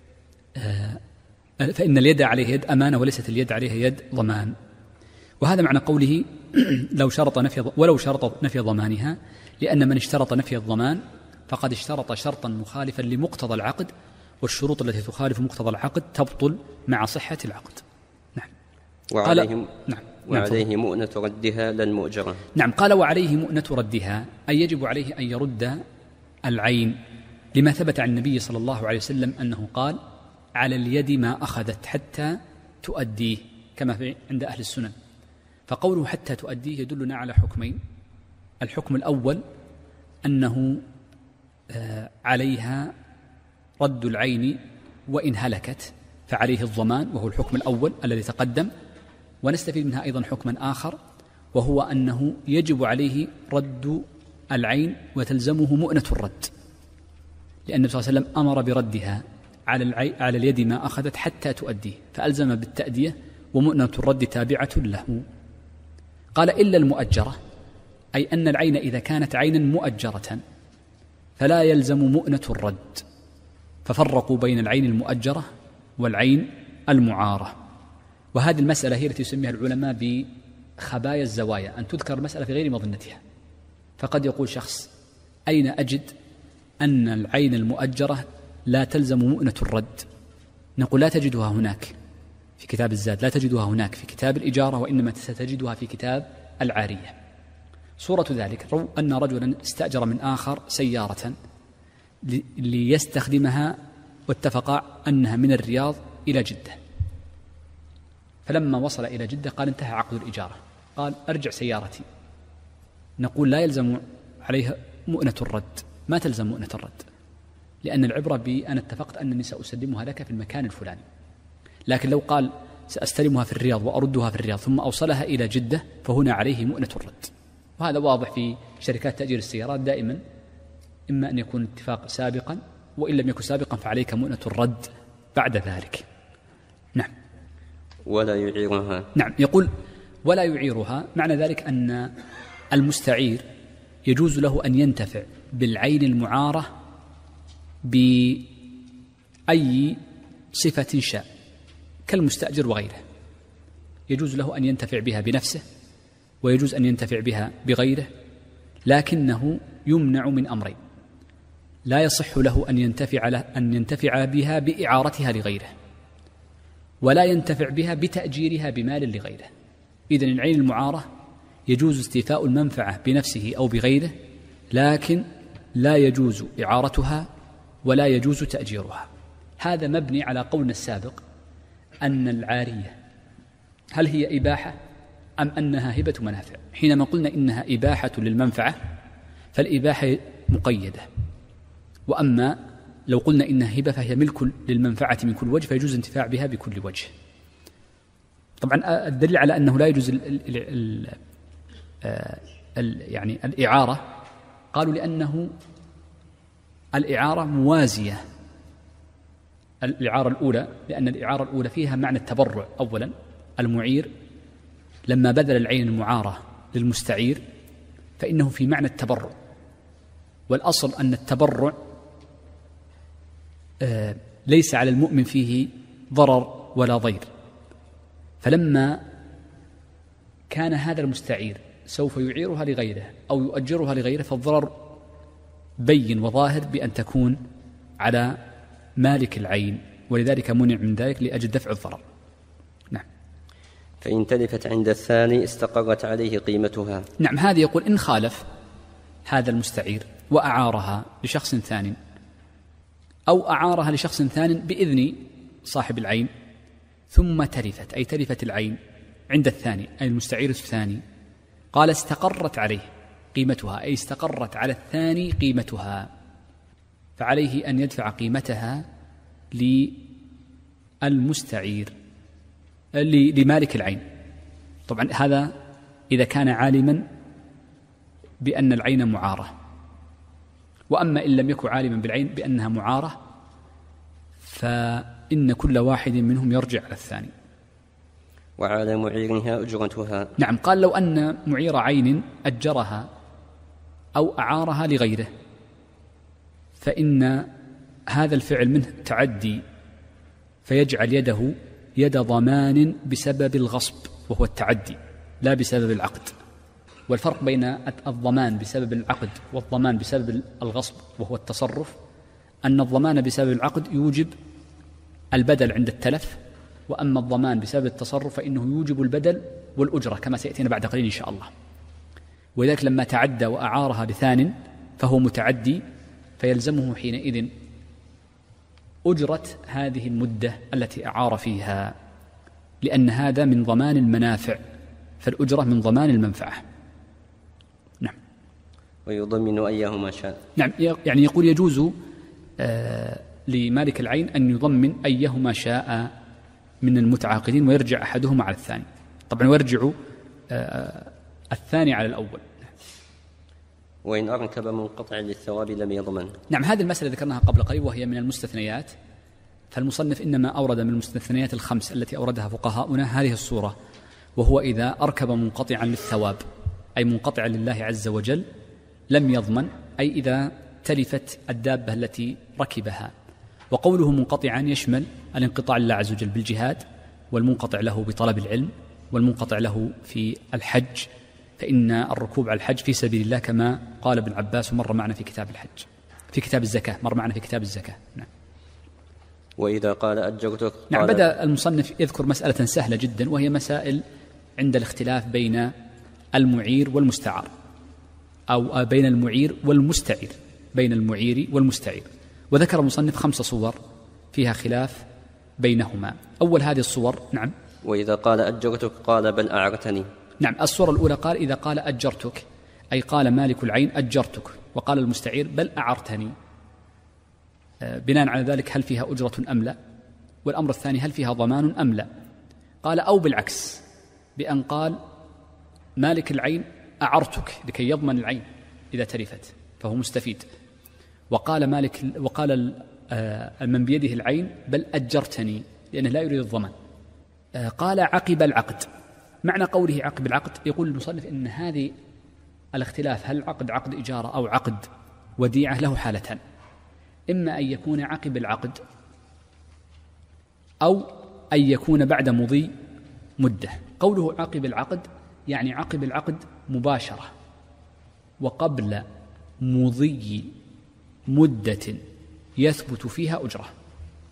Speaker 2: فإن اليد عليها يد أمانة وليست اليد عليها يد ضمان. وهذا معنى قوله ولو شرط نفي ضمانها، لأن من اشترط نفي الضمان فقد اشترط شرطا مخالفا لمقتضى العقد، والشروط التي تخالف مقتضى العقد تبطل مع صحة العقد. نعم.
Speaker 1: وعليه مؤنة ردها للمؤجرة.
Speaker 2: نعم. قال وعليه مؤنة ردها، أي يجب عليه أن يرد العين، لما ثبت عن النبي صلى الله عليه وسلم أنه قال على اليد ما أخذت حتى تؤديه، كما في عند أهل السنن. فقوله حتى تؤديه يدلنا على حكمين: الحكم الأول أنه عليها رد العين وإن هلكت فعليه الضمان، وهو الحكم الأول الذي تقدم. ونستفيد منها أيضا حكما آخر، وهو أنه يجب عليه رد العين وتلزمه مؤنة الرد، لأن النبي صلى الله عليه وسلم أمر بردها على اليد ما أخذت حتى تؤديه، فألزم بالتأدية، ومؤنة الرد تابعة له. قال إلا المؤجرة، أي أن العين إذا كانت عينا مؤجرة فلا يلزم مؤنة الرد، ففرقوا بين العين المؤجرة والعين المعارة. وهذه المسألة هي التي يسميها العلماء بخبايا الزوايا، أن تذكر المسألة في غير مظنتها. فقد يقول شخص: أين أجد أن العين المؤجرة لا تلزم مؤنة الرد؟ نقول لا تجدها هناك في كتاب الزاد، لا تجدها هناك في كتاب الإجارة، وإنما ستجدها في كتاب العارية. صورة ذلك أن رجلا استأجر من آخر سيارة ليستخدمها، واتفقا أنها من الرياض إلى جدة، فلما وصل إلى جدة قال انتهى عقد الإجارة، قال أرجع سيارتي. نقول لا يلزم عليها مؤنة الرد، ما تلزم مؤنة الرد، لأن العبرة بأن اتفقت أنني سأسلمها لك في المكان الفلاني. لكن لو قال سأستلمها في الرياض وأردها في الرياض ثم أوصلها إلى جدة فهنا عليه مؤنة الرد. وهذا واضح في شركات تأجير السيارات دائما، إما أن يكون اتفاق سابقا، وإن لم يكن سابقا فعليك مؤنة الرد بعد ذلك. نعم.
Speaker 1: ولا يعيرها.
Speaker 2: نعم. يقول ولا يعيرها، معنى ذلك أن المستعير يجوز له أن ينتفع بالعين المعارة بأي صفة شاء كالمستأجر وغيره، يجوز له أن ينتفع بها بنفسه ويجوز أن ينتفع بها بغيره، لكنه يمنع من أمرين: لا يصح له أن ينتفع بها بإعارتها لغيره، ولا ينتفع بها بتأجيرها بمال لغيره. إذن العين المعارة يجوز استيفاء المنفعة بنفسه أو بغيره، لكن لا يجوز إعارتها ولا يجوز تأجيرها. هذا مبني على قولنا السابق أن العارية هل هي إباحة أم أنها هبة منافع. حينما قلنا إنها إباحة للمنفعة فالإباحة مقيدة، وأما لو قلنا إنها هبة فهي ملك للمنفعة من كل وجه فيجوز الانتفاع بها بكل وجه. طبعا الدليل على أنه لا يجوز يعني الإعارة قالوا لأنه الإعارة موازية. الإعارة الأولى لأن الإعارة الأولى فيها معنى التبرع. أولا المعير لما بذل العين المعارة للمستعير فإنه في معنى التبرع، والأصل أن التبرع ليس على المؤمن فيه ضرر ولا ضير. فلما كان هذا المستعير سوف يعيرها لغيره أو يؤجرها لغيره فالضرر بين وظاهر بأن تكون على مالك العين، ولذلك منع من ذلك لأجل دفع الضرر. نعم.
Speaker 1: فإن تلفت عند الثاني استقرت عليه قيمتها.
Speaker 2: نعم، هذا يقول إن خالف هذا المستعير وأعارها لشخص ثاني أو أعارها لشخص ثاني بإذن صاحب العين ثم تلفت، أي تلفت العين عند الثاني أي المستعير الثاني، قال استقرت عليه قيمتها، أي استقرت على الثاني قيمتها، فعليه أن يدفع قيمتها للمستعير لمالك العين. طبعا هذا إذا كان عالما بأن العين معارة، وأما إن لم يكن عالما بالعين بأنها معارة فإن كل واحد منهم يرجع على الثاني.
Speaker 1: وعلى معيرها أجرتها.
Speaker 2: نعم، قال لو أن معير عين أجرها أو أعارها لغيره فإن هذا الفعل منه تعدي فيجعل يده يد ضمان بسبب الغصب وهو التعدي لا بسبب العقد. والفرق بين الضمان بسبب العقد والضمان بسبب الغصب وهو التصرف أن الضمان بسبب العقد يوجب البدل عند التلف، وأما الضمان بسبب التصرف فإنه يوجب البدل والأجرة كما سيأتينا بعد قليل إن شاء الله. ولذلك لما تعدى وأعارها لثان فهو متعدي فيلزمه حينئذ أجرة هذه المدة التي أعار فيها، لأن هذا من ضمان المنافع، فالأجرة من ضمان المنفعة. نعم.
Speaker 1: ويضمن أيهما شاء.
Speaker 2: نعم، يعني يقول يجوز لمالك العين أن يضمن أيهما شاء من المتعاقدين ويرجع أحدهما على الثاني. طبعا ويرجع الثاني على الأول.
Speaker 1: وإن أركب منقطع للثواب لم يضمن.
Speaker 2: نعم، هذه المسألة ذكرناها قبل قليل وهي من المستثنيات، فالمصنف إنما أورد من المستثنيات الخمس التي أوردها فقهاؤنا هذه الصورة، وهو إذا أركب منقطعا للثواب أي منقطعا لله عز وجل لم يضمن، أي إذا تلفت الدابة التي ركبها. وقوله منقطعا يشمل الانقطاع لله عز وجل بالجهاد، والمنقطع له بطلب العلم، والمنقطع له في الحج، فإن الركوب على الحج في سبيل الله كما قال ابن عباس مر معنا في كتاب الحج في كتاب الزكاة، مر معنا في كتاب الزكاة. نعم.
Speaker 1: وإذا قال أجرتك
Speaker 2: نعم، بدأ المصنف يذكر مسألة سهلة جدا وهي مسائل عند الاختلاف بين المعير والمستعار، أو بين المعير والمستعير، بين المعير والمستعير. وذكر المصنف 5 صور فيها خلاف بينهما. أول هذه الصور نعم.
Speaker 1: وإذا قال أجرتك قال بل أعرتني. نعم،
Speaker 2: الصورة الأولى قال إذا قال أجرتك أي قال مالك العين أجرتك، وقال المستعير بل أعرتني. بناء على ذلك هل فيها أجرة أم لا؟ والأمر الثاني هل فيها ضمان أم لا؟ قال أو بالعكس بأن قال مالك العين أعرتك لكي يضمن العين إذا تلفت فهو مستفيد، وقال من بيده العين بل أجرتني لأنه لا يريد الضمان. قال عقب العقد. معنى قوله عقب العقد يقول المصنف إن هذه الاختلاف هل العقد عقد إجارة أو عقد وديعة له حالتان، إما أن يكون عقب العقد أو أن يكون بعد مضي مدة. قوله عقب العقد يعني عقب العقد مباشرة وقبل مضي مدة يثبت فيها أجرة.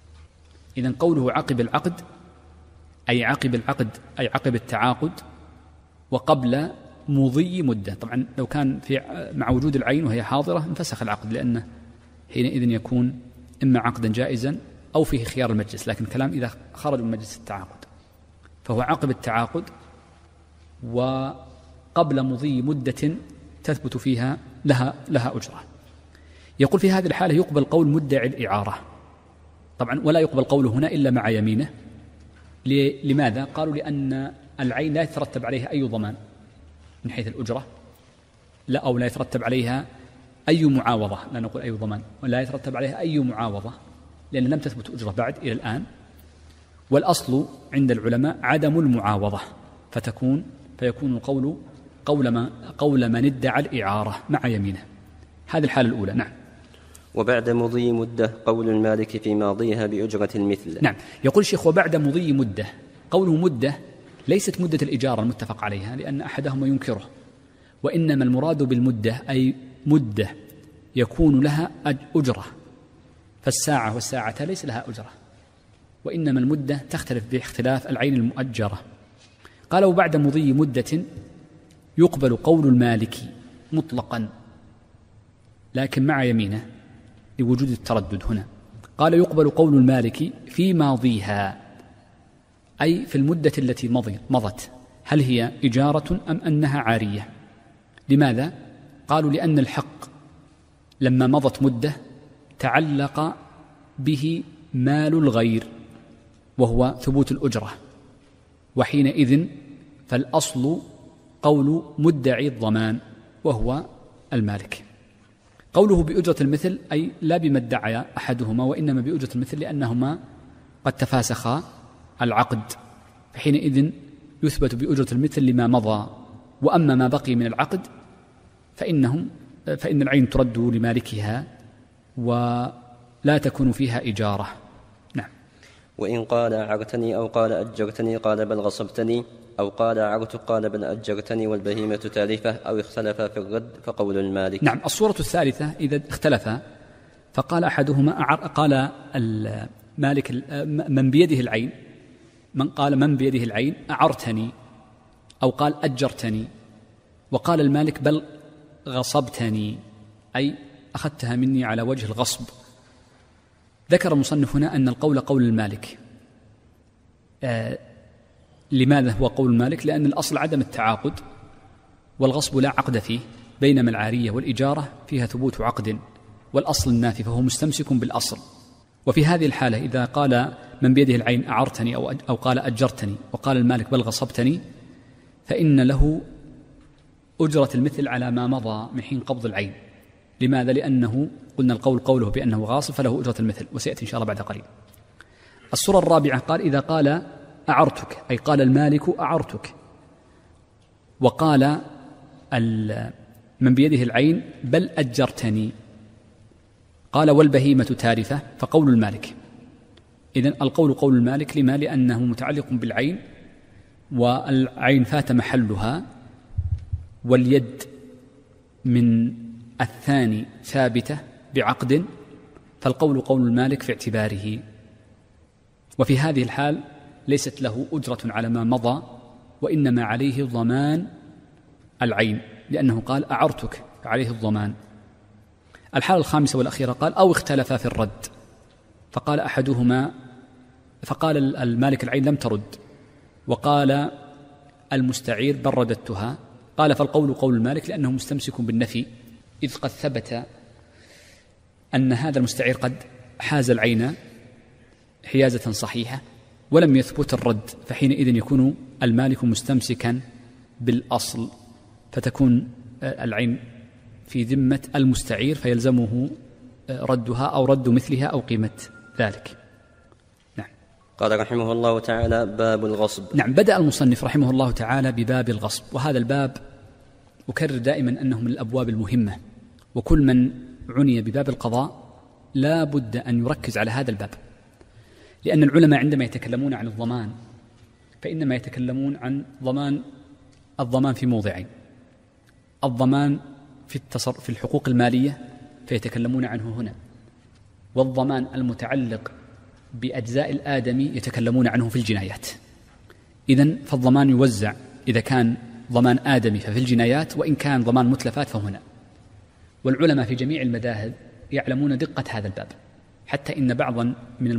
Speaker 2: إذن قوله عقب العقد أي عقب العقد أي عقب التعاقد وقبل مضي مدة. طبعا لو كان مع وجود العين وهي حاضرة انفسخ العقد، لأنه حينئذ يكون إما عقدا جائزا أو فيه خيار المجلس، لكن الكلام إذا خرج من مجلس التعاقد فهو عقب التعاقد وقبل مضي مدة تثبت فيها لها أجرة. يقول في هذه الحالة يقبل قول مدعي الإعارة، طبعا ولا يقبل قوله هنا إلا مع يمينه. لماذا؟ قالوا لأن العين لا يترتب عليها أي ضمان من حيث الأجرة، لا، أو لا يترتب عليها أي معاوضة، لا نقول أي ضمان، ولا يترتب عليها أي معاوضة لأن لم تثبت أجرة بعد إلى الآن. والأصل عند العلماء عدم المعاوضة، فيكون القول قول من ادعى الإعارة مع يمينه. هذه الحالة الأولى. نعم.
Speaker 1: وبعد مضي مدة قول المالك في ماضيها بأجرة المثل.
Speaker 2: نعم. يقول الشيخ وبعد مضي مدة، قوله مدة ليست مدة الإجارة المتفق عليها لأن أحدهما ينكره، وإنما المراد بالمدة أي مدة يكون لها أجرة، فالساعة والساعة ليس لها أجرة، وإنما المدة تختلف باختلاف العين المؤجرة. قال وبعد مضي مدة يقبل قول المالك مطلقا لكن مع يمينه لوجود التردد هنا. قال يقبل قول المالك في ماضيها، أي في المدة التي مضت، هل هي إجارة أم أنها عارية؟ لماذا؟ قالوا لأن الحق لما مضت مدة تعلق به مال الغير وهو ثبوت الأجرة، وحينئذ فالأصل قول مدعي الضمان وهو المالك. قوله بأجرة المثل أي لا بما ادعى أحدهما، وإنما بأجرة المثل لأنهما قد تفاسخا العقد، فحينئذ يثبت بأجرة المثل لما مضى، وأما ما بقي من العقد فإن العين ترد لمالكها ولا تكون فيها إجارة. نعم.
Speaker 1: وإن قال أعرتني أو قال أجرتني قال بل غصبتني، أو قال أعرتك قال بل أجرتني والبهيمة تالفة، أو اختلفا في الرد فقول المالك.
Speaker 2: نعم. الصورة الثالثة إذا اختلفا فقال أحدهما قال المالك من بيده العين، من بيده العين أعرتني أو قال أجرتني، وقال المالك بل غصبتني أي أخذتها مني على وجه الغصب. ذكر المصنف هنا أن القول قول المالك. لماذا هو قول المالك؟ لأن الأصل عدم التعاقد والغصب لا عقد فيه، بينما العارية والإجارة فيها ثبوت عقد والأصل النافي، فهو مستمسك بالأصل. وفي هذه الحالة إذا قال من بيده العين أعرتني أو قال أجرتني وقال المالك بل غصبتني، فإن له أجرة المثل على ما مضى من حين قبض العين. لماذا؟ لأنه قلنا القول قوله بأنه غاصب فله أجرة المثل، وسيأتي إن شاء الله بعد قليل. الصورة الرابعة قال إذا قال أعرتك أي قال المالك أعرتك، وقال من بيده العين بل أجرتني، قال والبهيمة تالفة فقول المالك. إذن القول قول المالك. لما؟ لأنه متعلق بالعين والعين فات محلها، واليد من الثاني ثابتة بعقد، فالقول قول المالك في اعتباره. وفي هذه الحال ليست له أجرة على ما مضى، وإنما عليه ضمان العين، لأنه قال أعرتك عليه الضمان. الحالة الخامسة والأخيرة قال أو اختلف في الرد، فقال أحدهما فقال المالك العين لم ترد، وقال المستعير بل رددتها، قال فالقول قول المالك لأنه مستمسك بالنفي، إذ قد ثبت أن هذا المستعير قد حاز العين حيازة صحيحة ولم يثبت الرد، فحينئذ يكون المالك مستمسكا بالأصل، فتكون العين في ذمة المستعير فيلزمه ردها أو رد مثلها أو قيمة ذلك. نعم.
Speaker 1: قال رحمه الله تعالى باب الغصب.
Speaker 2: نعم. بدأ المصنف رحمه الله تعالى بباب الغصب، وهذا الباب أكرر دائما أنه من الأبواب المهمة، وكل من عني بباب القضاء لا بد أن يركز على هذا الباب، لأن العلماء عندما يتكلمون عن الضمان فإنما يتكلمون عن الضمان في موضعين: الضمان في الحقوق المالية فيتكلمون عنه هنا، والضمان المتعلق بأجزاء الآدمي يتكلمون عنه في الجنايات. إذن فالضمان يوزع إذا كان ضمان آدمي ففي الجنايات، وإن كان ضمان متلفات فهنا. والعلماء في جميع المذاهب يعلمون دقة هذا الباب، حتى إن بعضا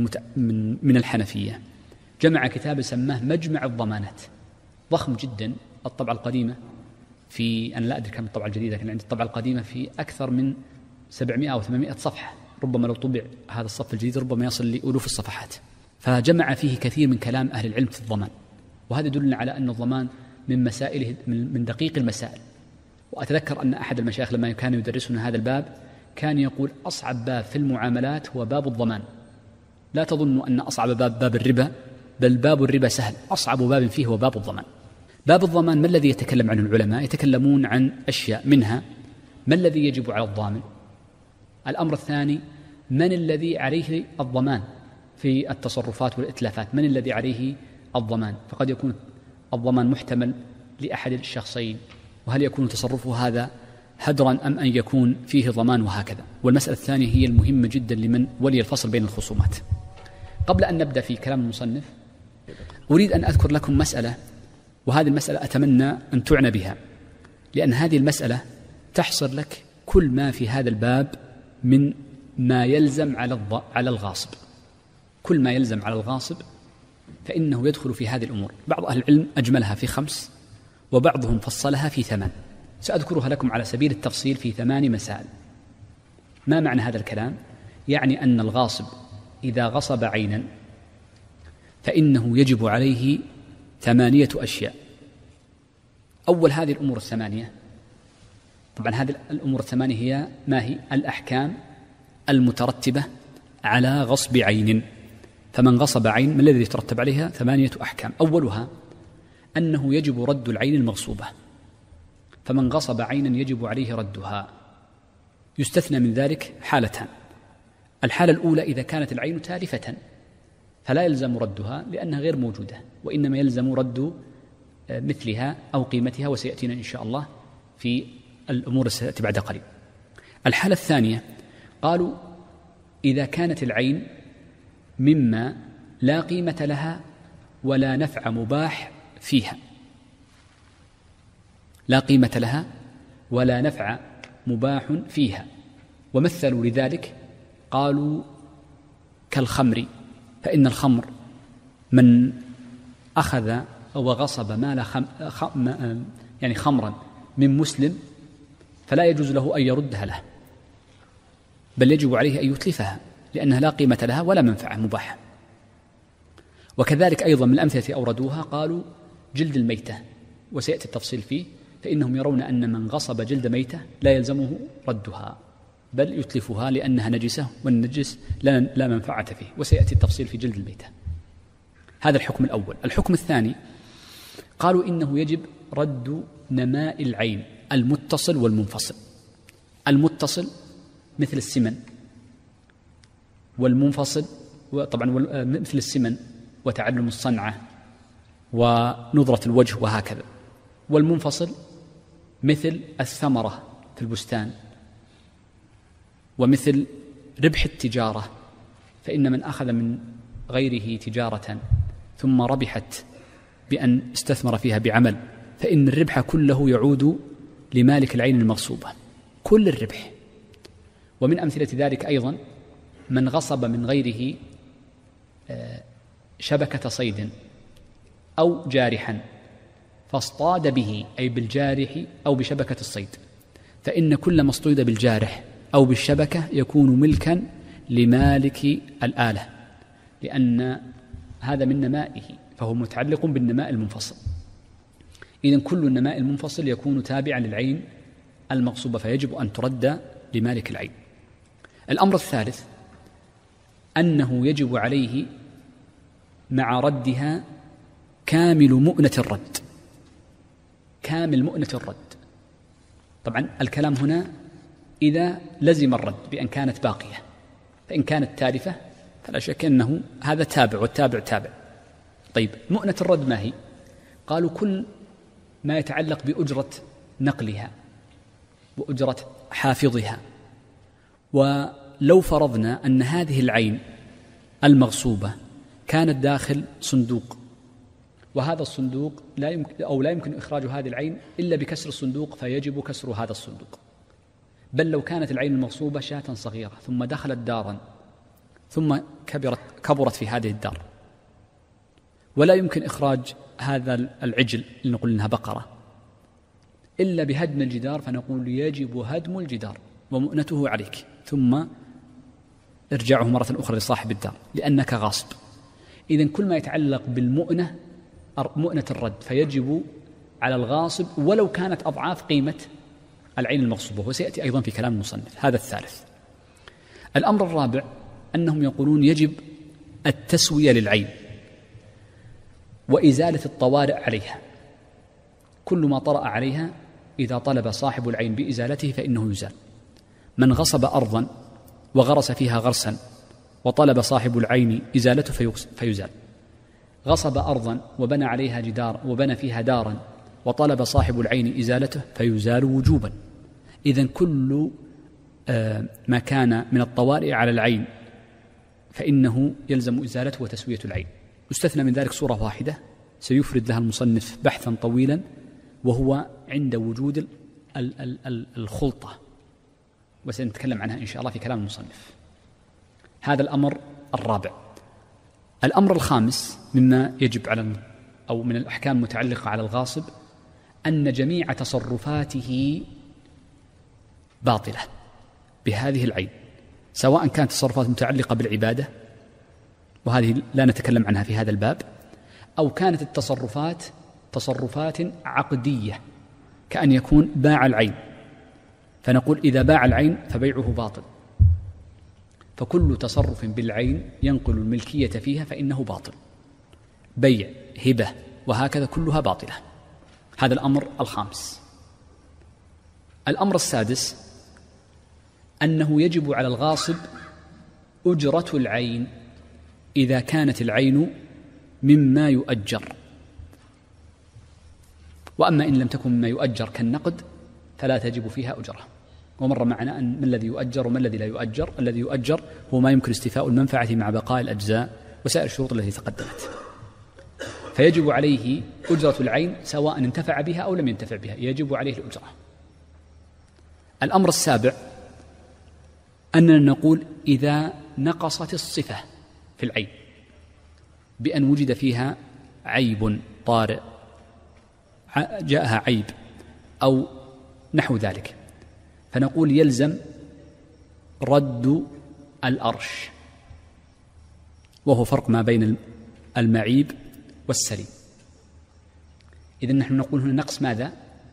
Speaker 2: من الحنفية جمع كتاب سماه مجمع الضمانات، ضخم جدا. الطبعة القديمة أنا لا أدري كم الطبعة الجديدة، لكن عندي الطبعة القديمة في أكثر من 700 أو 800 صفحة، ربما لو طبع هذا الصف الجديد ربما يصل لألوف الصفحات. فجمع فيه كثير من كلام أهل العلم في الضمان، وهذا يدلنا على أن الضمان من مسائله من دقيق المسائل. وأتذكر أن أحد المشايخ لما كان يدرسنا هذا الباب كان يقول أصعب باب في المعاملات هو باب الضمان. لا تظنوا أن أصعب باب الربا، بل باب الربا سهل، أصعب باب فيه هو باب الضمان. باب الضمان ما الذي يتكلم عنه العلماء؟ يتكلمون عن أشياء، منها ما الذي يجب على الضامن، الأمر الثاني من الذي عليه الضمان في التصرفات والإتلافات، من الذي عليه الضمان، فقد يكون الضمان محتمل لأحد الشخصين، وهل يكون تصرفه هذا هدرا أم أن يكون فيه ضمان، وهكذا. والمسألة الثانية هي المهمة جدا لمن ولي الفصل بين الخصومات. قبل أن نبدأ في كلام المصنف أريد أن أذكر لكم مسألة، وهذه المسألة أتمنى أن تعنى بها، لأن هذه المسألة تحصر لك كل ما في هذا الباب من ما يلزم على الغاصب. كل ما يلزم على الغاصب فإنه يدخل في هذه الأمور. بعض أهل العلم أجملها في 5، وبعضهم فصلها في 8. سأذكرها لكم على سبيل التفصيل في 8 مسائل. ما معنى هذا الكلام؟ يعني أن الغاصب إذا غصب عينا فإنه يجب عليه 8 أشياء. أول هذه الأمور 8، طبعا هذه الأمور 8 هي ما هي الأحكام المترتبة على غصب عين. فمن غصب عين ما الذي يترتب عليها؟ 8 أحكام. أولها أنه يجب رد العين المغصوبة، فمن غصب عينا يجب عليه ردها. يستثنى من ذلك حالتان: الحالة الأولى إذا كانت العين تالفة فلا يلزم ردها لأنها غير موجودة، وإنما يلزم رد مثلها أو قيمتها، وسيأتينا إن شاء الله في الأمور التي بعد قليل. الحالة الثانية قالوا إذا كانت العين مما لا قيمة لها ولا نفع مباح فيها، لا قيمة لها ولا نفع مباح فيها. ومثلوا لذلك قالوا كالخمر، فإن الخمر من أخذ وغصب مال يعني خمرا من مسلم فلا يجوز له أن يردها له، بل يجب عليه أن يتلفها لأنها لا قيمة لها ولا منفعة مباحة. وكذلك أيضا من الأمثلة أوردوها قالوا جلد الميتة، وسيأتي التفصيل فيه، فإنهم يرون أن من غصب جلد ميتة لا يلزمه ردها بل يتلفها لأنها نجسة، والنجس لا منفعة فيه، وسيأتي التفصيل في جلد الميتة. هذا الحكم الأول. الحكم الثاني قالوا إنه يجب رد نماء العين المتصل والمنفصل. المتصل مثل السمن، والمنفصل طبعا مثل السمن وتعلم الصنعة ونظرة الوجه وهكذا. والمنفصل مثل الثمرة في البستان، ومثل ربح التجارة، فإن من أخذ من غيره تجارة ثم ربحت بأن استثمر فيها بعمل فإن الربح كله يعود لمالك العين المغصوبة، كل الربح. ومن أمثلة ذلك أيضا من غصب من غيره شبكة صيد أو جارحا فاصطاد به، أي بالجارح أو بشبكة الصيد، فإن كل ما اصطيد بالجارح أو بالشبكة يكون ملكا لمالك الآلة، لأن هذا من نمائه فهو متعلق بالنماء المنفصل. إذن كل النماء المنفصل يكون تابعا للعين المغصوبة، فيجب أن ترد لمالك العين. الأمر الثالث أنه يجب عليه مع ردها كامل مؤنة الرد، كامل مؤنة الرد. طبعا الكلام هنا إذا لزم الرد بأن كانت باقية، فإن كانت تالفة فلا شك أنه هذا تابع والتابع تابع. طيب مؤنة الرد ما هي؟ قالوا كل ما يتعلق بأجرة نقلها وأجرة حافظها. ولو فرضنا أن هذه العين المغصوبة كانت داخل صندوق، وهذا الصندوق لا يمكن إخراج هذه العين إلا بكسر الصندوق، فيجب كسر هذا الصندوق. بل لو كانت العين المغصوبة شاة صغيرة ثم دخلت دارا ثم كبرت في هذه الدار، ولا يمكن إخراج هذا العجل لنقول إنها بقرة إلا بهدم الجدار، فنقول يجب هدم الجدار ومؤنته عليك، ثم ارجعه مرة أخرى لصاحب الدار لأنك غاصب. إذن كل ما يتعلق بالمؤنة، مؤنة الرد، فيجب على الغاصب ولو كانت أضعاف قيمة العين المغصوبة، وسيأتي أيضا في كلام المصنف. هذا الثالث. الأمر الرابع أنهم يقولون يجب التسوية للعين وإزالة الطوارئ عليها. كل ما طرأ عليها إذا طلب صاحب العين بإزالته فإنه يزال. من غصب أرضا وغرس فيها غرسا وطلب صاحب العين إزالته فيزال. غصب أرضا وبنى عليها جدار وبنى فيها دارا وطلب صاحب العين إزالته فيزال وجوبا. إذن كل ما كان من الطوارئ على العين فإنه يلزم إزالته وتسوية العين. يستثنى من ذلك صورة واحدة سيفرد لها المصنف بحثا طويلا، وهو عند وجود الخلطة، وسنتكلم عنها إن شاء الله في كلام المصنف. هذا الأمر الرابع. الأمر الخامس مما يجب أو من الأحكام المتعلقة على الغاصب أن جميع تصرفاته باطلة بهذه العين، سواء كانت تصرفات متعلقة بالعبادة، وهذه لا نتكلم عنها في هذا الباب، أو كانت التصرفات تصرفات عقدية، كأن يكون باع العين، فنقول إذا باع العين فبيعه باطل. فكل تصرف بالعين ينقل الملكية فيها فإنه باطل، بيع، هبة، وهكذا كلها باطلة. هذا الأمر الخامس. الأمر السادس أنه يجب على الغاصب أجرة العين إذا كانت العين مما يؤجر، وأما إن لم تكن مما يؤجر كالنقد فلا تجب فيها أجرة. ومر معنا أن ما الذي يؤجر وما الذي لا يؤجر. الذي يؤجر هو ما يمكن استيفاء المنفعة مع بقاء الأجزاء وسائر الشروط التي تقدمت، فيجب عليه أجرة العين سواء انتفع بها أو لم ينتفع بها، يجب عليه الأجرة. الأمر السابع أننا نقول إذا نقصت الصفة في العين بأن وجد فيها عيب طارئ، جاءها عيب أو نحو ذلك، فنقول يلزم رد الأرش، وهو فرق ما بين المعيب والسليم. إذن نحن نقول هنا نقص ماذا؟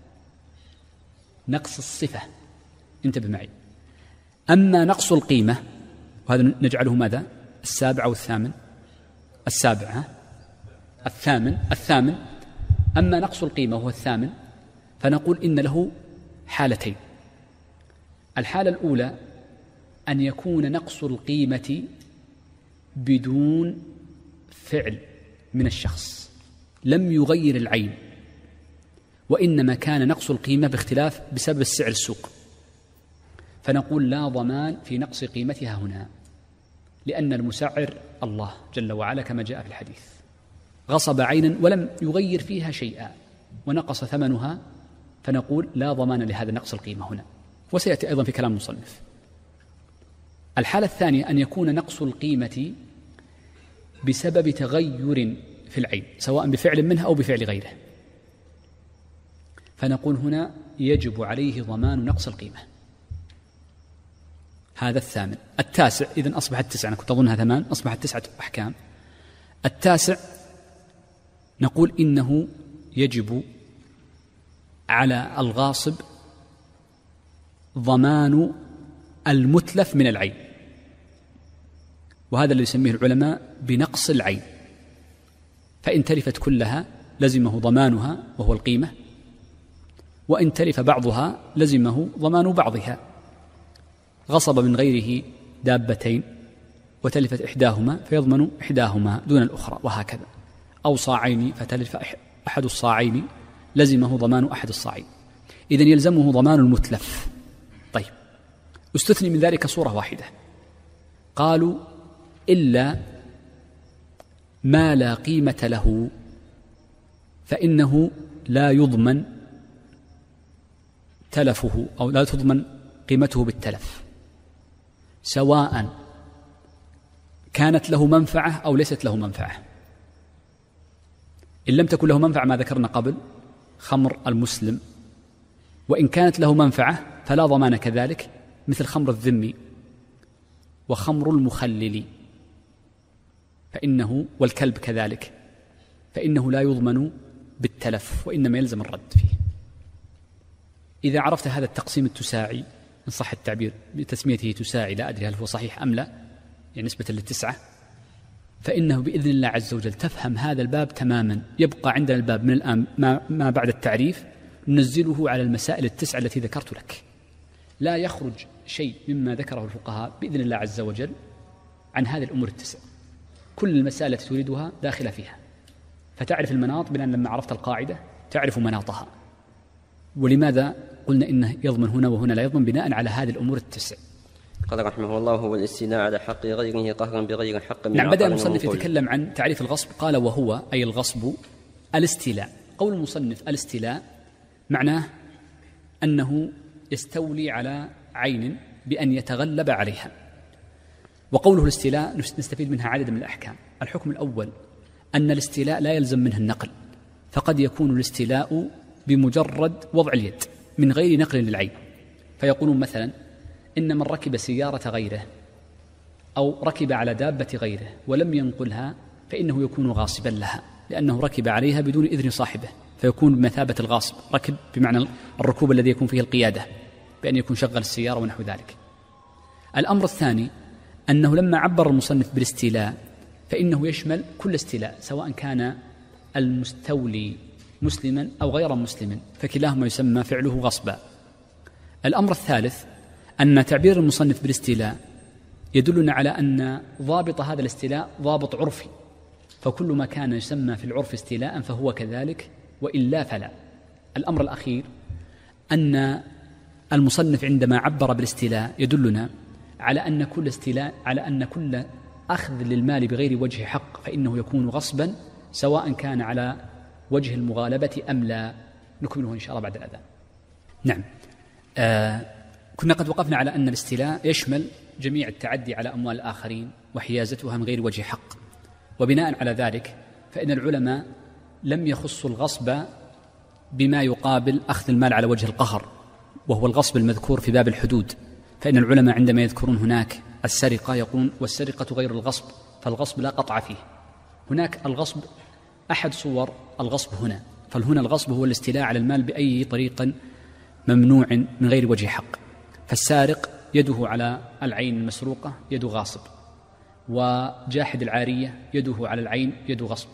Speaker 2: نقص الصفة، انتبه معي. أما نقص القيمة، وهذا نجعله ماذا؟ السابع أو الثامن؟ السابع، الثامن. أما نقص القيمة وهو الثامن فنقول إن له حالتين. الحالة الأولى أن يكون نقص القيمة بدون فعل من الشخص، لم يغير العين، وإنما كان نقص القيمة باختلاف بسبب السعر السوق، فنقول لا ضمان في نقص قيمتها هنا، لأن المسعر الله جل وعلا كما جاء في الحديث. غصب عينا ولم يغير فيها شيئا ونقص ثمنها، فنقول لا ضمان لهذا نقص القيمة هنا، وسيأتي أيضا في كلام المصنف. الحالة الثانية أن يكون نقص القيمة بسبب تغير في العين، سواء بفعل منها أو بفعل غيره، فنقول هنا يجب عليه ضمان نقص القيمة. هذا الثامن. التاسع، إذن أصبحت 9، أنا كنت أظنها 8، أصبحت 9 أحكام. التاسع نقول إنه يجب على الغاصب ضمان المتلف من العين، وهذا اللي يسميه العلماء بنقص العين، فإن تلفت كلها لزمه ضمانها وهو القيمة، وإن تلف بعضها لزمه ضمان بعضها. غصب من غيره دابتين وتلفت إحداهما فيضمن إحداهما دون الأخرى، وهكذا. أو صاعين فتلف أحد الصاعين لزمه ضمان أحد الصاعين. إذن يلزمه ضمان المتلف. طيب، استثني من ذلك صورة واحدة، قالوا إلا ما لا قيمة له فإنه لا يضمن تلفه أو لا تضمن قيمته بالتلف، سواء كانت له منفعة أو ليست له منفعة. إن لم تكن له منفعة ما ذكرنا قبل خمر المسلم، وإن كانت له منفعة فلا ضمان كذلك، مثل خمر الذمي وخمر المخلل فإنه والكلب كذلك، فإنه لا يضمن بالتلف وإنما يلزم الرد فيه. إذا عرفت هذا التقسيم التساعي إن صح التعبير بتسميته تساعي، لا أدري هل هو صحيح أم لا، يعني نسبة للتسعة، فإنه بإذن الله عز وجل تفهم هذا الباب تماما. يبقى عندنا الباب من الآن ما بعد التعريف ننزله على المسائل التسعة التي ذكرت لك، لا يخرج شيء مما ذكره الفقهاء بإذن الله عز وجل عن هذه الأمور التسع. كل المسائل التي تريدها داخلة فيها، فتعرف المناط بأن لما عرفت القاعدة تعرف مناطها. ولماذا قلنا إنه يضمن هنا وهنا لا يضمن؟ بناء على هذه الأمور التسع.
Speaker 1: قال رحمه الله: هو الاستيلاء على حق غيره قهرا بغير حق من
Speaker 2: نعم. بدأ المصنف يتكلم عن تعريف الغصب، قال: وهو أي الغصب الاستيلاء. قول المصنف الاستيلاء معناه أنه يستولي على عين بأن يتغلب عليها. وقوله الاستيلاء نستفيد منها عدد من الأحكام. الحكم الأول أن الاستيلاء لا يلزم منه النقل، فقد يكون الاستيلاء بمجرد وضع اليد من غير نقل للعين، فيقولون مثلا إن من ركب سيارة غيره أو ركب على دابة غيره ولم ينقلها فإنه يكون غاصبا لها، لأنه ركب عليها بدون إذن صاحبه، فيكون بمثابة الغاصب. ركب بمعنى الركوب الذي يكون فيه القيادة، بأن يكون شغل السيارة ونحو ذلك. الأمر الثاني أنه لما عبر المصنف بالاستيلاء فإنه يشمل كل استيلاء، سواء كان المستولي مسلما أو غير مسلم، فكلاهما يسمى فعله غصبا. الأمر الثالث أن تعبير المصنف بالاستيلاء يدلنا على أن ضابط هذا الاستيلاء ضابط عرفي، فكل ما كان يسمى في العرف استيلاء فهو كذلك، وإلا فلا. الأمر الأخير أن المصنف عندما عبر بالاستيلاء يدلنا على أن كل استيلاء، على أن كل أخذ للمال بغير وجه حق فإنه يكون غصبا، سواء كان على وجه المغالبة أم لا. نكمله إن شاء الله بعد الأذان. نعم. كنا قد وقفنا على أن الاستيلاء يشمل جميع التعدي على أموال الآخرين وحيازتها من غير وجه حق، وبناء على ذلك فإن العلماء لم يخصوا الغصب بما يقابل أخذ المال على وجه القهر، وهو الغصب المذكور في باب الحدود. فإن العلماء عندما يذكرون هناك السرقة يقولون والسرقة غير الغصب، فالغصب لا قطع فيه. هناك الغصب أحد صور الغصب هنا، فهنا الغصب هو الاستيلاء على المال بأي طريق ممنوع من غير وجه حق. فالسارق يده على العين المسروقة يد غاصب، وجاحد العارية يده على العين يد غصب،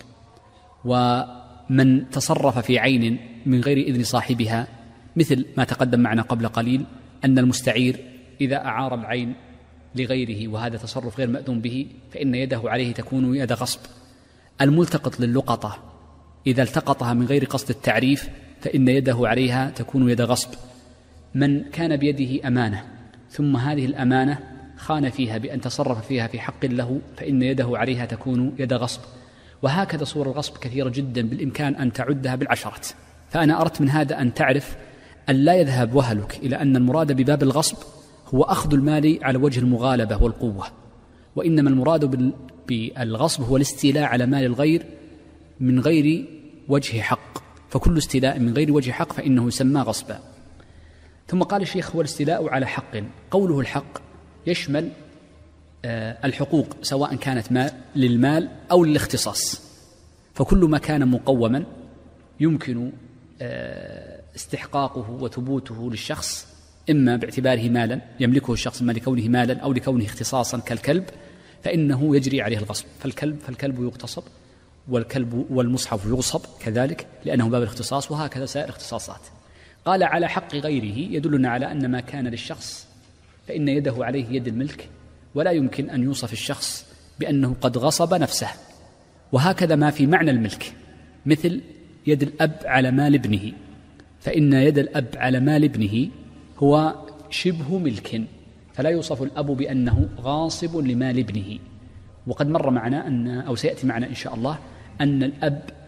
Speaker 2: ومن تصرف في عين من غير إذن صاحبها، مثل ما تقدم معنا قبل قليل أن المستعير إذا أعار العين لغيره وهذا تصرف غير مأذون به فإن يده عليه تكون يد غصب. الملتقط للقطة إذا التقطها من غير قصد التعريف فإن يده عليها تكون يد غصب. من كان بيده أمانة ثم هذه الأمانة خان فيها بأن تصرف فيها في حق له فإن يده عليها تكون يد غصب. وهكذا صور الغصب كثيرة جدا بالإمكان أن تعدها بالعشرات. فأنا أردت من هذا أن تعرف أن لا يذهب وهلك إلى أن المراد بباب الغصب هو أخذ المال على وجه المغالبة والقوة، وإنما المراد بالغصب هو الاستيلاء على مال الغير من غير وجه حق، فكل استيلاء من غير وجه حق فإنه يسمى غصبا. ثم قال الشيخ هو الاستيلاء على حق. قوله الحق يشمل الحقوق سواء كانت للمال أو للاختصاص، فكل ما كان مقوما يمكن استحقاقه وثبوته للشخص إما باعتباره مالا يملكه الشخص إما لكونه مالا أو لكونه اختصاصا كالكلب، فإنه يجري عليه الغصب. فالكلب يغتصب، والكلب والمصحف يغصب كذلك لأنه باب الاختصاص، وهكذا سائر الاختصاصات. قال على حق غيره يدلنا على أن ما كان للشخص فإن يده عليه يد الملك، ولا يمكن أن يوصف الشخص بأنه قد غصب نفسه. وهكذا ما في معنى الملك، مثل يد الأب على مال ابنه، فإن يد الأب على مال ابنه هو شبه ملك، فلا يوصف الأب بأنه غاصب لمال ابنه. وقد مر معنا أو سيأتي معنا إن شاء الله أن الأب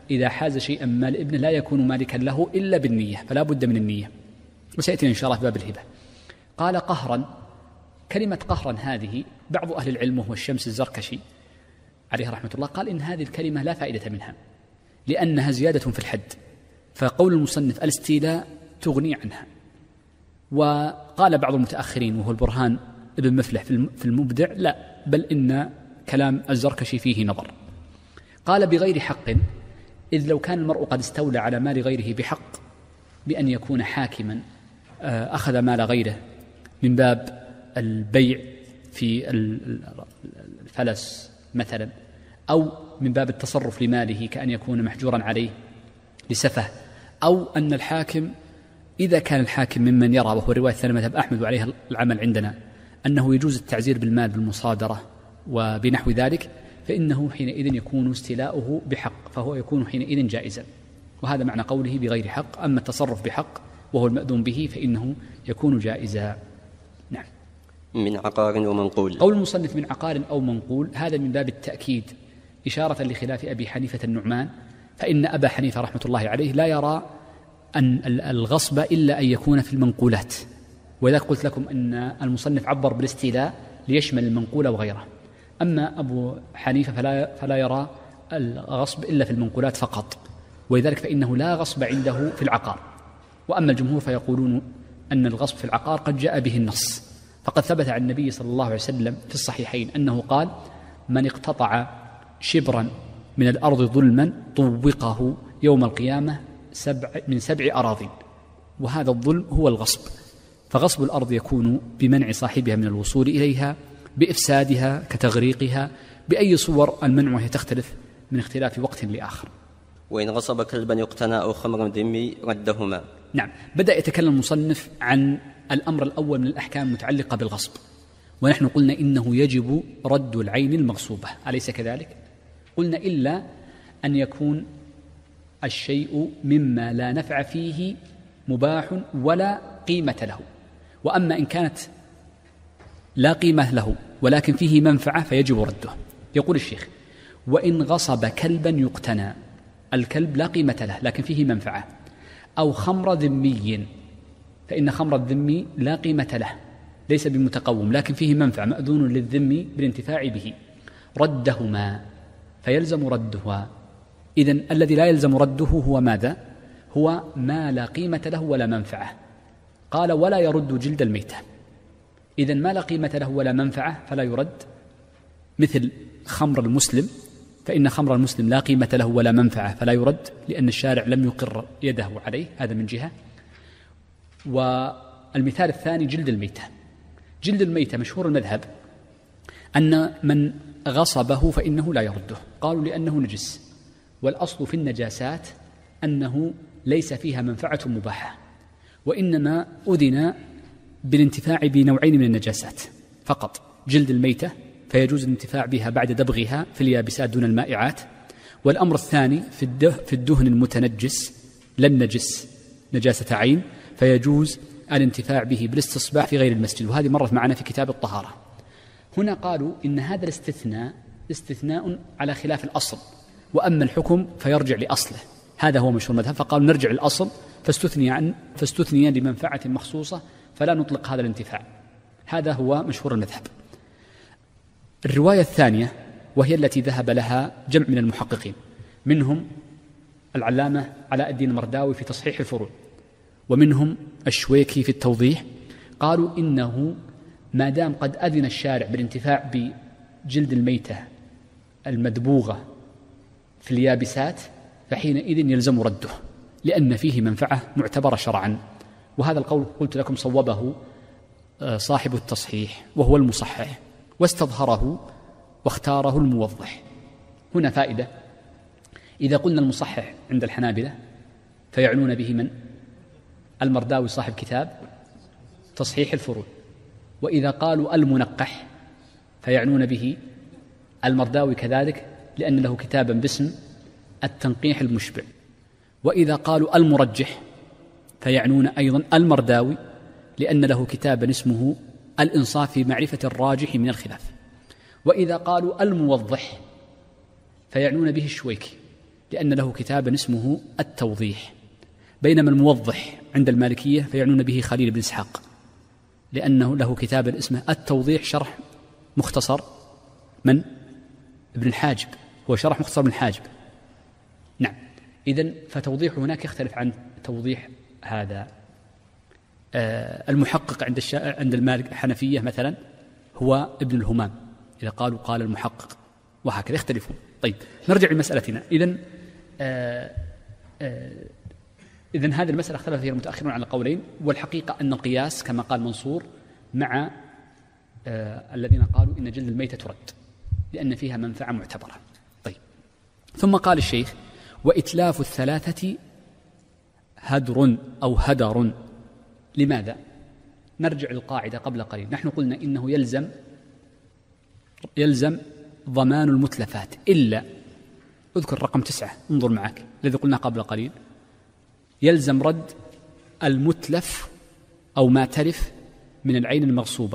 Speaker 2: إذا حاز شيئا مال ابنه لا يكون مالكا له إلا بالنية، فلا بد من النية، وسيأتي إن شاء الله في باب الهبة. قال قهرا، كلمة قهرا هذه بعض أهل العلم وهو الشمس الزركشي عليه رحمة الله قال إن هذه الكلمة لا فائدة منها لأنها زيادة في الحد، فقول المصنف الاستيلاء تغني عنها. وقال بعض المتأخرين وهو البرهان ابن مفلح في المبدع لا، بل إن كلام الزركشي فيه نظر. قال بغير حق، إذ لو كان المرء قد استولى على مال غيره بحق بأن يكون حاكما أخذ مال غيره من باب البيع في الفلس مثلا، أو من باب التصرف لماله كأن يكون محجورا عليه لسفه، أو أن الحاكم إذا كان الحاكم ممن يرى، وهو رواية ثانية مذهب أحمد وعليها العمل عندنا، أنه يجوز التعزير بالمال بالمصادرة وبنحو ذلك، فإنه حينئذ يكون استيلاؤه بحق، فهو يكون حينئذ جائزا. وهذا معنى قوله بغير حق. أما التصرف بحق وهو المأذون به فإنه يكون جائزا. نعم.
Speaker 1: من عقار ومنقول.
Speaker 2: قول المصنف من عقار أو منقول هذا من باب التأكيد إشارة لخلاف أبي حنيفة النعمان، فإن أبا حنيفة رحمة الله عليه لا يرى أن الغصب إلا أن يكون في المنقولات، ولذلك قلت لكم أن المصنف عبر بالاستيلاء ليشمل المنقول وغيره. أما أبو حنيفة فلا يرى الغصب إلا في المنقولات فقط، ولذلك فإنه لا غصب عنده في العقار. وأما الجمهور فيقولون أن الغصب في العقار قد جاء به النص، فقد ثبت عن النبي صلى الله عليه وسلم في الصحيحين أنه قال: من اقتطع شبرا من الأرض ظلما طوقه يوم القيامة من 7 أراضين. وهذا الظلم هو الغصب، فغصب الأرض يكون بمنع صاحبها من الوصول إليها، بإفسادها كتغريقها، بأي صور المنع وهي تختلف من اختلاف وقت لآخر.
Speaker 1: وإن غصب كلبا يقتنى أو خمر ذمي ردهما.
Speaker 2: نعم. بدأ يتكلم المصنف عن الأمر الأول من الأحكام المتعلقة بالغصب، ونحن قلنا إنه يجب رد العين المغصوبة، أليس كذلك؟ قلنا إلا أن يكون الشيء مما لا نفع فيه مباح ولا قيمة له. وأما إن كانت لا قيمة له ولكن فيه منفعة فيجب رده. يقول الشيخ: وإن غصب كلبا يقتنى، الكلب لا قيمة له لكن فيه منفعة، أو خمر ذمي، فإن خمر الذمي لا قيمة له ليس بمتقوم لكن فيه منفعة، مأذون للذمي بالانتفاع به، ردهما فيلزم ردها. إذن الذي لا يلزم رده هو ماذا؟ هو ما لا قيمة له ولا منفعة. قال: ولا يرد جلد الميتة. إذن ما لا قيمة له ولا منفعة فلا يرد، مثل خمر المسلم، فإن خمر المسلم لا قيمة له ولا منفعة فلا يرد، لأن الشارع لم يقر يده عليه، هذا من جهة. والمثال الثاني جلد الميتة. جلد الميتة مشهور المذهب أن من غصبه فإنه لا يرده، قالوا لأنه نجس، والأصل في النجاسات أنه ليس فيها منفعة مباحة، وإنما أذن بالانتفاع بنوعين من النجاسات فقط: جلد الميتة فيجوز الانتفاع بها بعد دبغها في اليابسات دون المائعات، والأمر الثاني في الدهن المتنجس لم نجس نجاسة عين، فيجوز الانتفاع به بالاستصباح في غير المسجد، وهذه مرت معنا في كتاب الطهارة. هنا قالوا إن هذا الاستثناء استثناء على خلاف الأصل، وأما الحكم فيرجع لأصله، هذا هو مشهور المذهب، فقالوا نرجع للأصل فاستثني لمنفعة مخصوصة فلا نطلق هذا الانتفاع. هذا هو مشهور المذهب. الرواية الثانية وهي التي ذهب لها جمع من المحققين، منهم العلامة علاء الدين المرداوي في تصحيح الفروع، ومنهم الشويكي في التوضيح، قالوا إنه ما دام قد أذن الشارع بالانتفاع بجلد الميتة المدبوغة في اليابسات فحينئذ يلزم رده، لأن فيه منفعة معتبرة شرعا. وهذا القول قلت لكم صوبه صاحب التصحيح وهو المصحح، واستظهره واختاره الموضح. هنا فائدة: إذا قلنا المصحح عند الحنابلة فيعنون به من؟ المرداوي صاحب كتاب تصحيح الفروع، وإذا قالوا المنقح فيعنون به المرداوي كذلك، لأن له كتابا باسم التنقيح المشبع، وإذا قالوا المرجح فيعنون أيضا المرداوي، لأن له كتابا اسمه الإنصاف في معرفة الراجح من الخلاف، وإذا قالوا الموضح فيعنون به الشويكي، لأن له كتابا اسمه التوضيح، بينما الموضح عند المالكية فيعنون به خليل بن إسحاق، لأنه له كتابا اسمه التوضيح شرح مختصر من؟ ابن الحاجب، هو شرح مختصر ابن الحاجب. نعم، إذن فتوضيح هناك يختلف عن توضيح هذا. المحقق عند المالك الحنفية مثلا هو ابن الهمام، إذا قالوا قال المحقق، وهكذا يختلفون. طيب نرجع لمسألتنا. إذن هذه المسألة اختلف فيها المتأخرون على قولين، والحقيقة أن القياس كما قال منصور مع الذين قالوا إن جلد الميتة ترد لأن فيها منفعة معتبرة. طيب ثم قال الشيخ: وإتلاف الثلاثة هدر أو هدر. لماذا؟ نرجع للقاعدة قبل قليل، نحن قلنا إنه يلزم ضمان المتلفات إلا، اذكر رقم 9، انظر معك الذي قلنا قبل قليل، يلزم رد المتلف أو ما تلف من العين المغصوبة،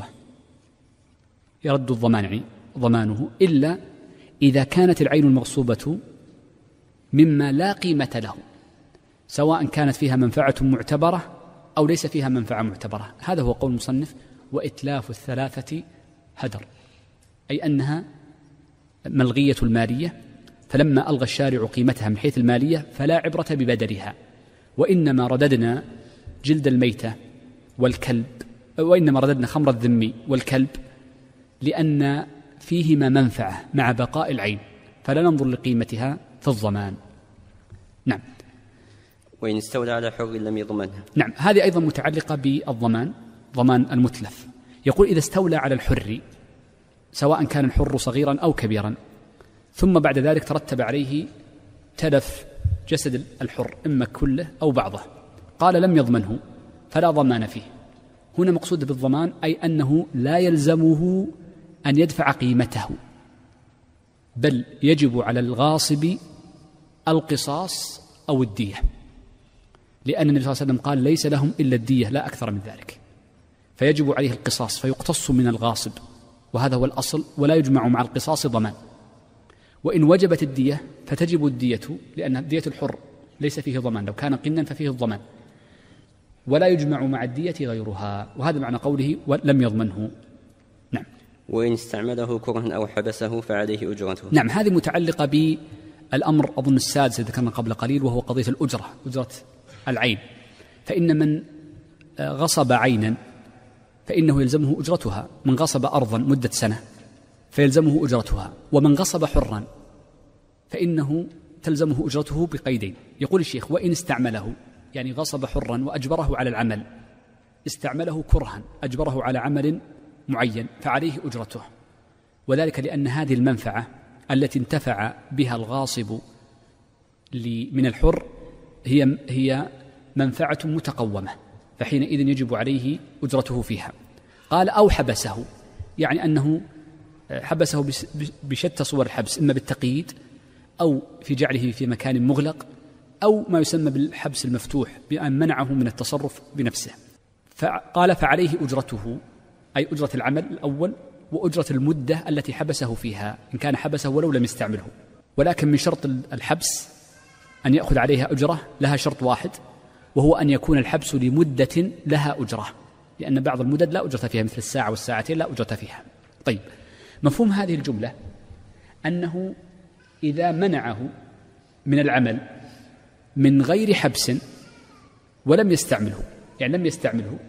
Speaker 2: يرد الضمان يعني ضمانه، إلا إذا كانت العين المغصوبة مما لا قيمة له، سواء كانت فيها منفعة معتبرة أو ليس فيها منفعة معتبرة. هذا هو قول المصنف: وإتلاف الثلاثة هدر، أي أنها ملغية المالية، فلما ألغى الشارع قيمتها من حيث المالية فلا عبرة ببدلها، وإنما رددنا جلد الميتة والكلب، وإنما رددنا خمر الذم والكلب لأن فيهما منفعة مع بقاء العين، فلا ننظر لقيمتها في الضمان. نعم.
Speaker 1: وإن استولى على حر لم يضمنها.
Speaker 2: نعم، هذه أيضا متعلقة بالضمان، ضمان المتلف. يقول: إذا استولى على الحر، سواء كان الحر صغيرا أو كبيرا، ثم بعد ذلك ترتب عليه تلف جسد الحر إما كله أو بعضه، قال لم يضمنه فلا ضمان فيه. هنا مقصود بالضمان أي أنه لا يلزمه أن يدفع قيمته، بل يجب على الغاصب القصاص أو الدية، لأن النبي صلى الله عليه وسلم قال: ليس لهم إلا الدية لا أكثر من ذلك، فيجب عليه القصاص فيقتص من الغاصب، وهذا هو الأصل، ولا يجمع مع القصاص ضمان. وإن وجبت الدية فتجب الدية، لأن دية الحر ليس فيه ضمان، لو كان قنا ففيه الضمان، ولا يجمع مع الدية غيرها، وهذا معنى قوله ولم يضمنه. نعم.
Speaker 1: وإن استعمله كرها أو حبسه فعليه أجرته.
Speaker 2: نعم، هذه متعلقة بالأمر أظن السادس الذي ذكرنا قبل قليل، وهو قضية الأجرة، أجرة العين. فإن من غصب عينا فإنه يلزمه أجرتها، من غصب أرضا مدة سنة فيلزمه أجرتها، ومن غصب حرا فإنه تلزمه أجرته بقيدين. يقول الشيخ: وإن استعمله، يعني غصب حرا وأجبره على العمل، استعمله كرها أجبره على عمل معين فعليه أجرته، وذلك لأن هذه المنفعة التي انتفع بها الغاصب من الحر هي منفعة متقومة، فحينئذ يجب عليه أجرته فيها. قال: أو حبسه، يعني أنه حبسه بشتى صور الحبس، إما بالتقييد أو في جعله في مكان مغلق، أو ما يسمى بالحبس المفتوح بأن منعه من التصرف بنفسه. فقال: فعليه أجرته، أي أجرة العمل الأول وأجرة المدة التي حبسه فيها، إن كان حبسه ولو لم يستعمله. ولكن من شرط الحبس أن يأخذ عليها أجرة لها شرط واحد، وهو أن يكون الحبس لمدة لها أجرة، لأن بعض المدد لا أجرة فيها، مثل الساعة والساعتين لا أجرة فيها. طيب، مفهوم هذه الجملة أنه إذا منعه من العمل من غير حبس ولم يستعمله، يعني لم يستعمله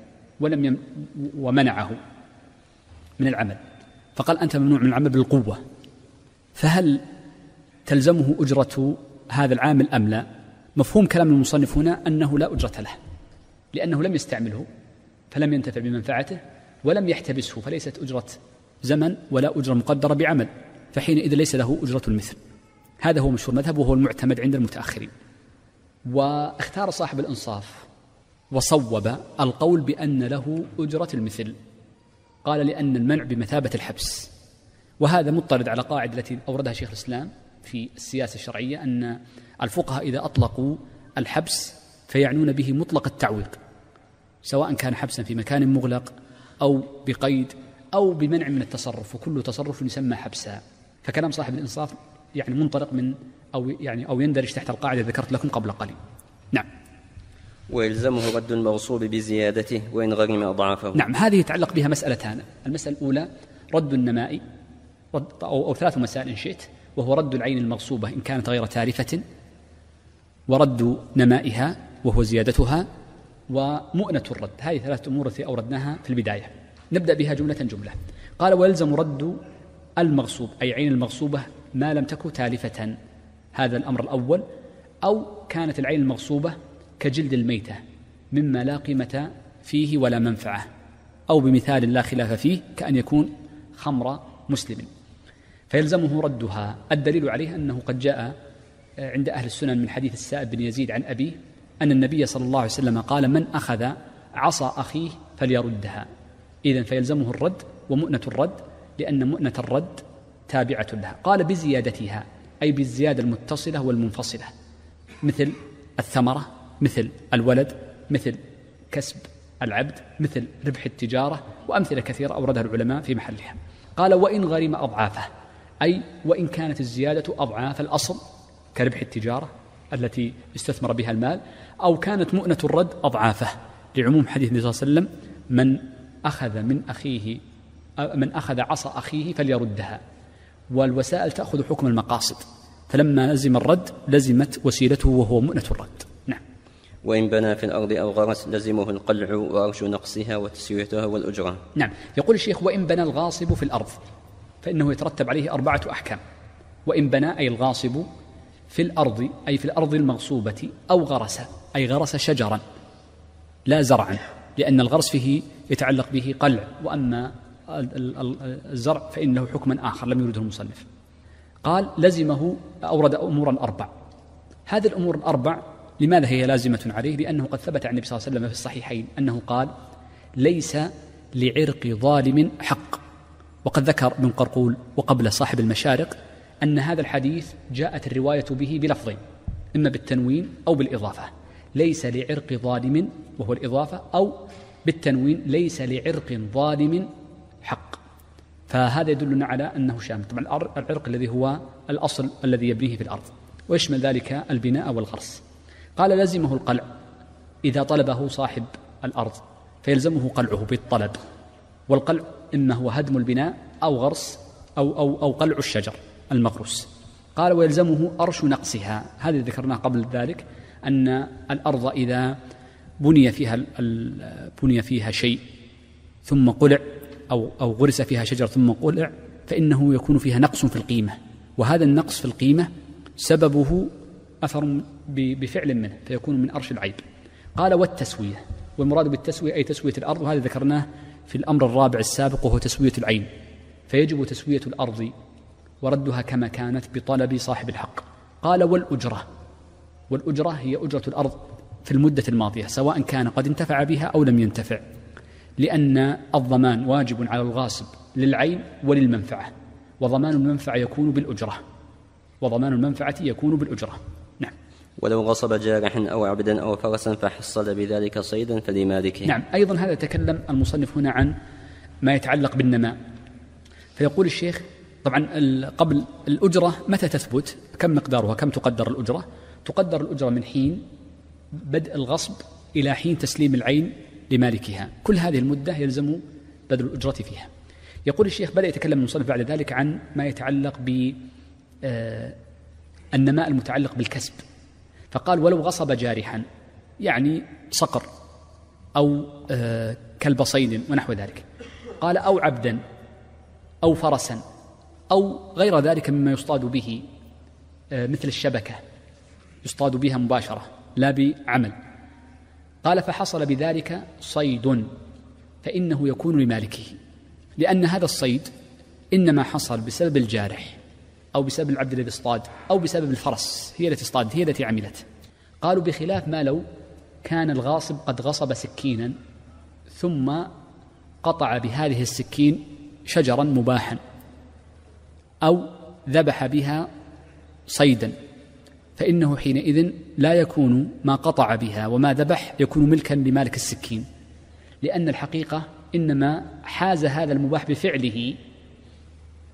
Speaker 2: ومنعه من العمل، فقال: أنت ممنوع من العمل بالقوة، فهل تلزمه أجرة هذا العامل أم لا؟ مفهوم كلام المصنف هنا أنه لا أجرة له، لأنه لم يستعمله فلم ينتفع بمنفعته، ولم يحتبسه فليست أجرة زمن ولا أجرة مقدرة بعمل، فحينئذ ليس له أجرة المثل. هذا هو مشهور مذهب وهو المعتمد عند المتأخرين. واختار صاحب الإنصاف وصوب القول بأن له أجرة المثل، قال: لأن المنع بمثابة الحبس. وهذا مضطرد على قاعدة التي أوردها شيخ الإسلام في السياسة الشرعية، أن الفقهاء إذا أطلقوا الحبس فيعنون به مطلق التعويق، سواء كان حبسا في مكان مغلق أو بقيد أو بمنع من التصرف، وكل تصرف يسمى حبسا. فكلام صاحب الإنصاف يعني منطلق من أو يندرج تحت القاعدة ذكرت لكم قبل قليل. نعم.
Speaker 1: ويلزمه رد المغصوب بزيادته وإن غرم أضعافه.
Speaker 2: نعم، هذه يتعلق بها مسألتان. المسألة الأولى رد النماء، أو 3 مسائل إن شئت، وهو رد العين المغصوبة إن كانت غير تالفة، ورد نمائها وهو زيادتها، ومؤنة الرد. هذه 3 أمور التي أوردناها في البداية. نبدأ بها جملة جملة. قال: ويلزم رد المغصوب أي عين المغصوبة ما لم تكن تالفة. هذا الأمر الأول. أو كانت العين المغصوبة كجلد الميتة مما لا قيمة فيه ولا منفعة، أو بمثال لا خلاف فيه كأن يكون خمر مسلم، فيلزمه ردها. الدليل عليه أنه قد جاء عند أهل السنن من حديث السائب بن يزيد عن أبيه أن النبي صلى الله عليه وسلم قال: من أخذ عصا أخيه فليردها. إذن فيلزمه الرد ومؤنة الرد، لأن مؤنة الرد تابعة لها. قال: بزيادتها أي بالزيادة المتصلة والمنفصلة، مثل الثمرة، مثل الولد، مثل كسب العبد، مثل ربح التجارة، وأمثلة كثيرة أوردها العلماء في محلها. قال: وإن غرم أضعافه أي وإن كانت الزيادة أضعاف الأصل كربح التجارة التي استثمر بها المال، أو كانت مؤنة الرد أضعافه، لعموم حديث النبي صلى الله عليه وسلم: من أخذ عصا أخيه فليردها. والوسائل تأخذ حكم المقاصد، فلما لزم الرد لزمت وسيلته وهو مؤنة الرد. نعم.
Speaker 1: وإن بنى في الأرض أو غرس لزمه القلع وأرش نقصها وتسويتها والأجرة.
Speaker 2: نعم. يقول الشيخ: وإن بنى الغاصب في الأرض فإنه يترتب عليه 4 أحكام. وإن بنى أي الغاصب في الأرض أي في الأرض المغصوبة، أو غرس أي غرس شجرا لا زرعا، لأن الغرس فيه يتعلق به قلع، وأما الزرع فإنه حكما آخر لم يرده المصنف. قال: لزمه، أورد أمورا 4. هذه الأمور 4 لماذا هي لازمة عليه؟ لأنه قد ثبت عن النبي صلى الله عليه وسلم في الصحيحين أنه قال: ليس لعرق ظالم حق. وقد ذكر ابن قرقول وقبل صاحب المشارق أن هذا الحديث جاءت الرواية به بلفظين، إما بالتنوين أو بالإضافة: ليس لعرق ظالم وهو الإضافة، أو بالتنوين: ليس لعرق ظالم حق. فهذا يدلنا على أنه شامل. طبعا العرق الذي هو الأصل الذي يبنيه في الأرض، ويشمل ذلك البناء والغرس. قال: لزمه القلع إذا طلبه صاحب الأرض، فيلزمه قلعه بالطلب. والقلع إما هو هدم البناء أو غرس أو قلع الشجر المغروس. قال: ويلزمه أرش نقصها. هذا ذكرناه قبل ذلك، أن الأرض إذا بني فيها شيء ثم قلع، أو غرس فيها شجر ثم قلع، فإنه يكون فيها نقص في القيمة، وهذا النقص في القيمة سببه أثر بفعل منه، فيكون من أرش العيب. قال: والتسوية، والمراد بالتسوية أي تسوية الأرض، وهذا ذكرناه في الأمر الرابع السابق، وهو تسوية العين. فيجب تسوية الأرض وردها كما كانت بطلب صاحب الحق. قال: والأجرة، والأجرة هي أجرة الأرض في المدة الماضية، سواء كان قد انتفع بها أو لم ينتفع، لأن الضمان واجب على الغاصب للعين وللمنفعة، وضمان المنفعة يكون بالأجرة. نعم.
Speaker 1: ولو غصب جارحا أو عبدا أو فرسا فحصل بذلك صيدا فلمالكه.
Speaker 2: نعم. أيضا هذا تكلم المصنف هنا عن ما يتعلق بالنماء. فيقول الشيخ: طبعا قبل الأجرة متى تثبت؟ كم مقدارها؟ كم تقدر الأجرة؟ تقدر الأجرة من حين بدء الغصب إلى حين تسليم العين لمالكها، كل هذه المدة يلزم بذل الأجرة فيها. يقول الشيخ: بدأ يتكلم المصنف بعد ذلك عن ما يتعلق بالنماء المتعلق بالكسب. فقال: ولو غصب جارحا، يعني صقر أو كلب صيد ونحو ذلك. قال: أو عبدا أو فرسا أو غير ذلك مما يصطاد به، مثل الشبكة يصطاد بها مباشرة لا بعمل. قال: فحصل بذلك صيد فإنه يكون لمالكه، لأن هذا الصيد إنما حصل بسبب الجارح أو بسبب العبد الذي اصطاد أو بسبب الفرس هي التي اصطادت، هي التي عملت. قالوا: بخلاف ما لو كان الغاصب قد غصب سكينا ثم قطع بهذه السكين شجرا مباحا أو ذبح بها صيدا، فإنه حينئذ لا يكون ما قطع بها وما ذبح يكون ملكا لمالك السكين، لأن الحقيقة إنما حاز هذا المباح بفعله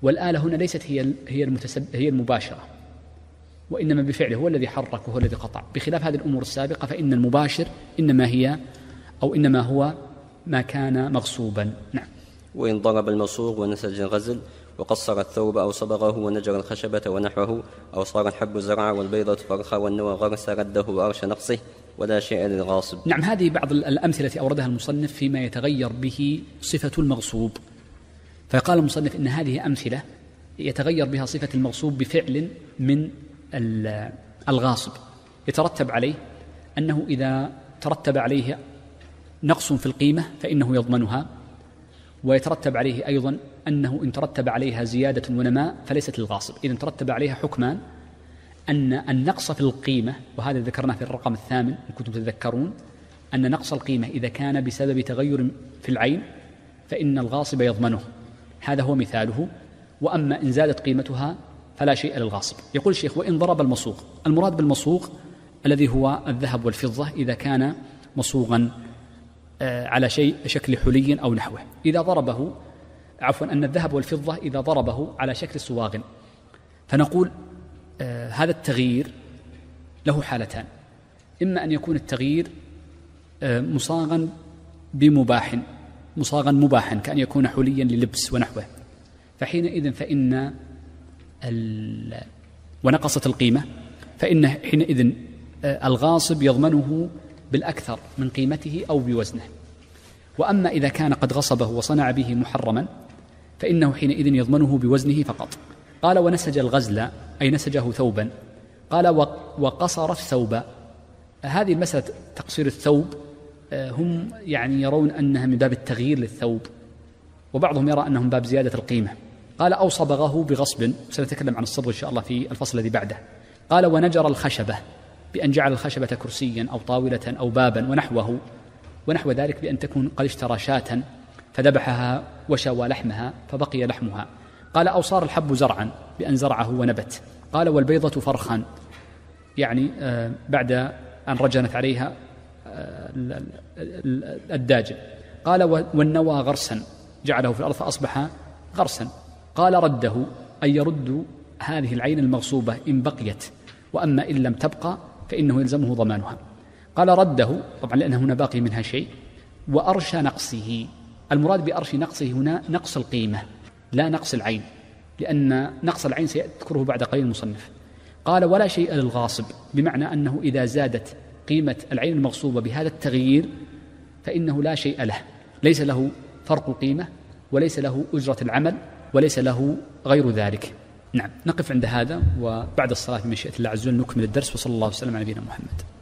Speaker 2: والآلة هنا ليست هي المباشرة، وإنما بفعله، هو الذي حرك وهو الذي قطع، بخلاف هذه الأمور السابقة فإن المباشر إنما هو ما كان مغصوبا. نعم.
Speaker 1: وإن ضرب المصوغ ونسج الغزل وقصر الثوب أو صبغه ونجر الخشبة ونحوه، أو صار الحب زرعا والبيضة فرخا والنوى غرس، رده وأرش نقصه ولا شيء للغاصب.
Speaker 2: نعم، هذه بعض الأمثلة التي أوردها المصنف فيما يتغير به صفة المغصوب. فقال المصنف إن هذه أمثلة يتغير بها صفة المغصوب بفعل من الغاصب، يترتب عليه أنه إذا ترتب عليه نقص في القيمة فإنه يضمنها، ويترتب عليه أيضا أنه إن ترتب عليها زيادة ونماء فليست للغاصب. إذن ترتب عليها حكمان: أن النقص في القيمة، وهذا ذكرناه في الرقم 8 إن كنتم تتذكرون، أن نقص القيمة إذا كان بسبب تغير في العين فإن الغاصب يضمنه، هذا هو مثاله. وأما إن زادت قيمتها فلا شيء للغاصب. يقول الشيخ: وإن ضرب المصوغ، المراد بالمصوغ الذي هو الذهب والفضة إذا كان مصوغا على شكل حلي أو نحوه، إذا ضربه أن الذهب والفضة إذا ضربه على شكل صواغ، فنقول هذا التغيير له حالتان: إما أن يكون التغيير مصاغا مباحا كأن يكون حليا للبس ونحوه، فحينئذ ونقصت القيمة، فإن حينئذ الغاصب يضمنه بالأكثر من قيمته أو بوزنه. وأما إذا كان قد غصبه وصنع به محرما فإنه حينئذ يضمنه بوزنه فقط. قال: ونسج الغزل، أي نسجه ثوبا. قال: وقصر الثوب. هذه المسألة تقصير الثوب هم يرون أنها من باب التغيير للثوب، وبعضهم يرى أنهم باب زيادة القيمة. قال: أو صبغه بغصب، سنتكلم عن الصبغ إن شاء الله في الفصل الذي بعده. قال: ونجر الخشبة، بأن جعل الخشبة كرسيا أو طاولة أو بابا ونحو ذلك، بأن تكون قد اشترى شاة فذبحها وشوى لحمها فبقي لحمها. قال: أو صار الحب زرعا، بأن زرعه ونبت. قال: والبيضة فرخا، بعد أن رجنت عليها الداجن. قال: والنوى غرسا، جعله في الأرض فأصبح غرسا. قال: رده، أي يرد هذه العين المغصوبة إن بقيت، وأما إن لم تبقى فإنه يلزمه ضمانها. قال: رده، طبعا لأن هنا باقي منها شيء. وأرش نقصه، المراد بأرش نقصه هنا نقص القيمة لا نقص العين، لأن نقص العين سيذكره بعد قليل المصنف. قال: ولا شيء للغاصب، بمعنى أنه إذا زادت قيمة العين المغصوبة بهذا التغيير فإنه لا شيء له، ليس له فرق القيمة وليس له أجرة العمل وليس له غير ذلك. نعم، نقف عند هذا، وبعد الصلاة بمشيئة الله عز وجل نكمل الدرس. وصلى الله وسلم على نبينا محمد.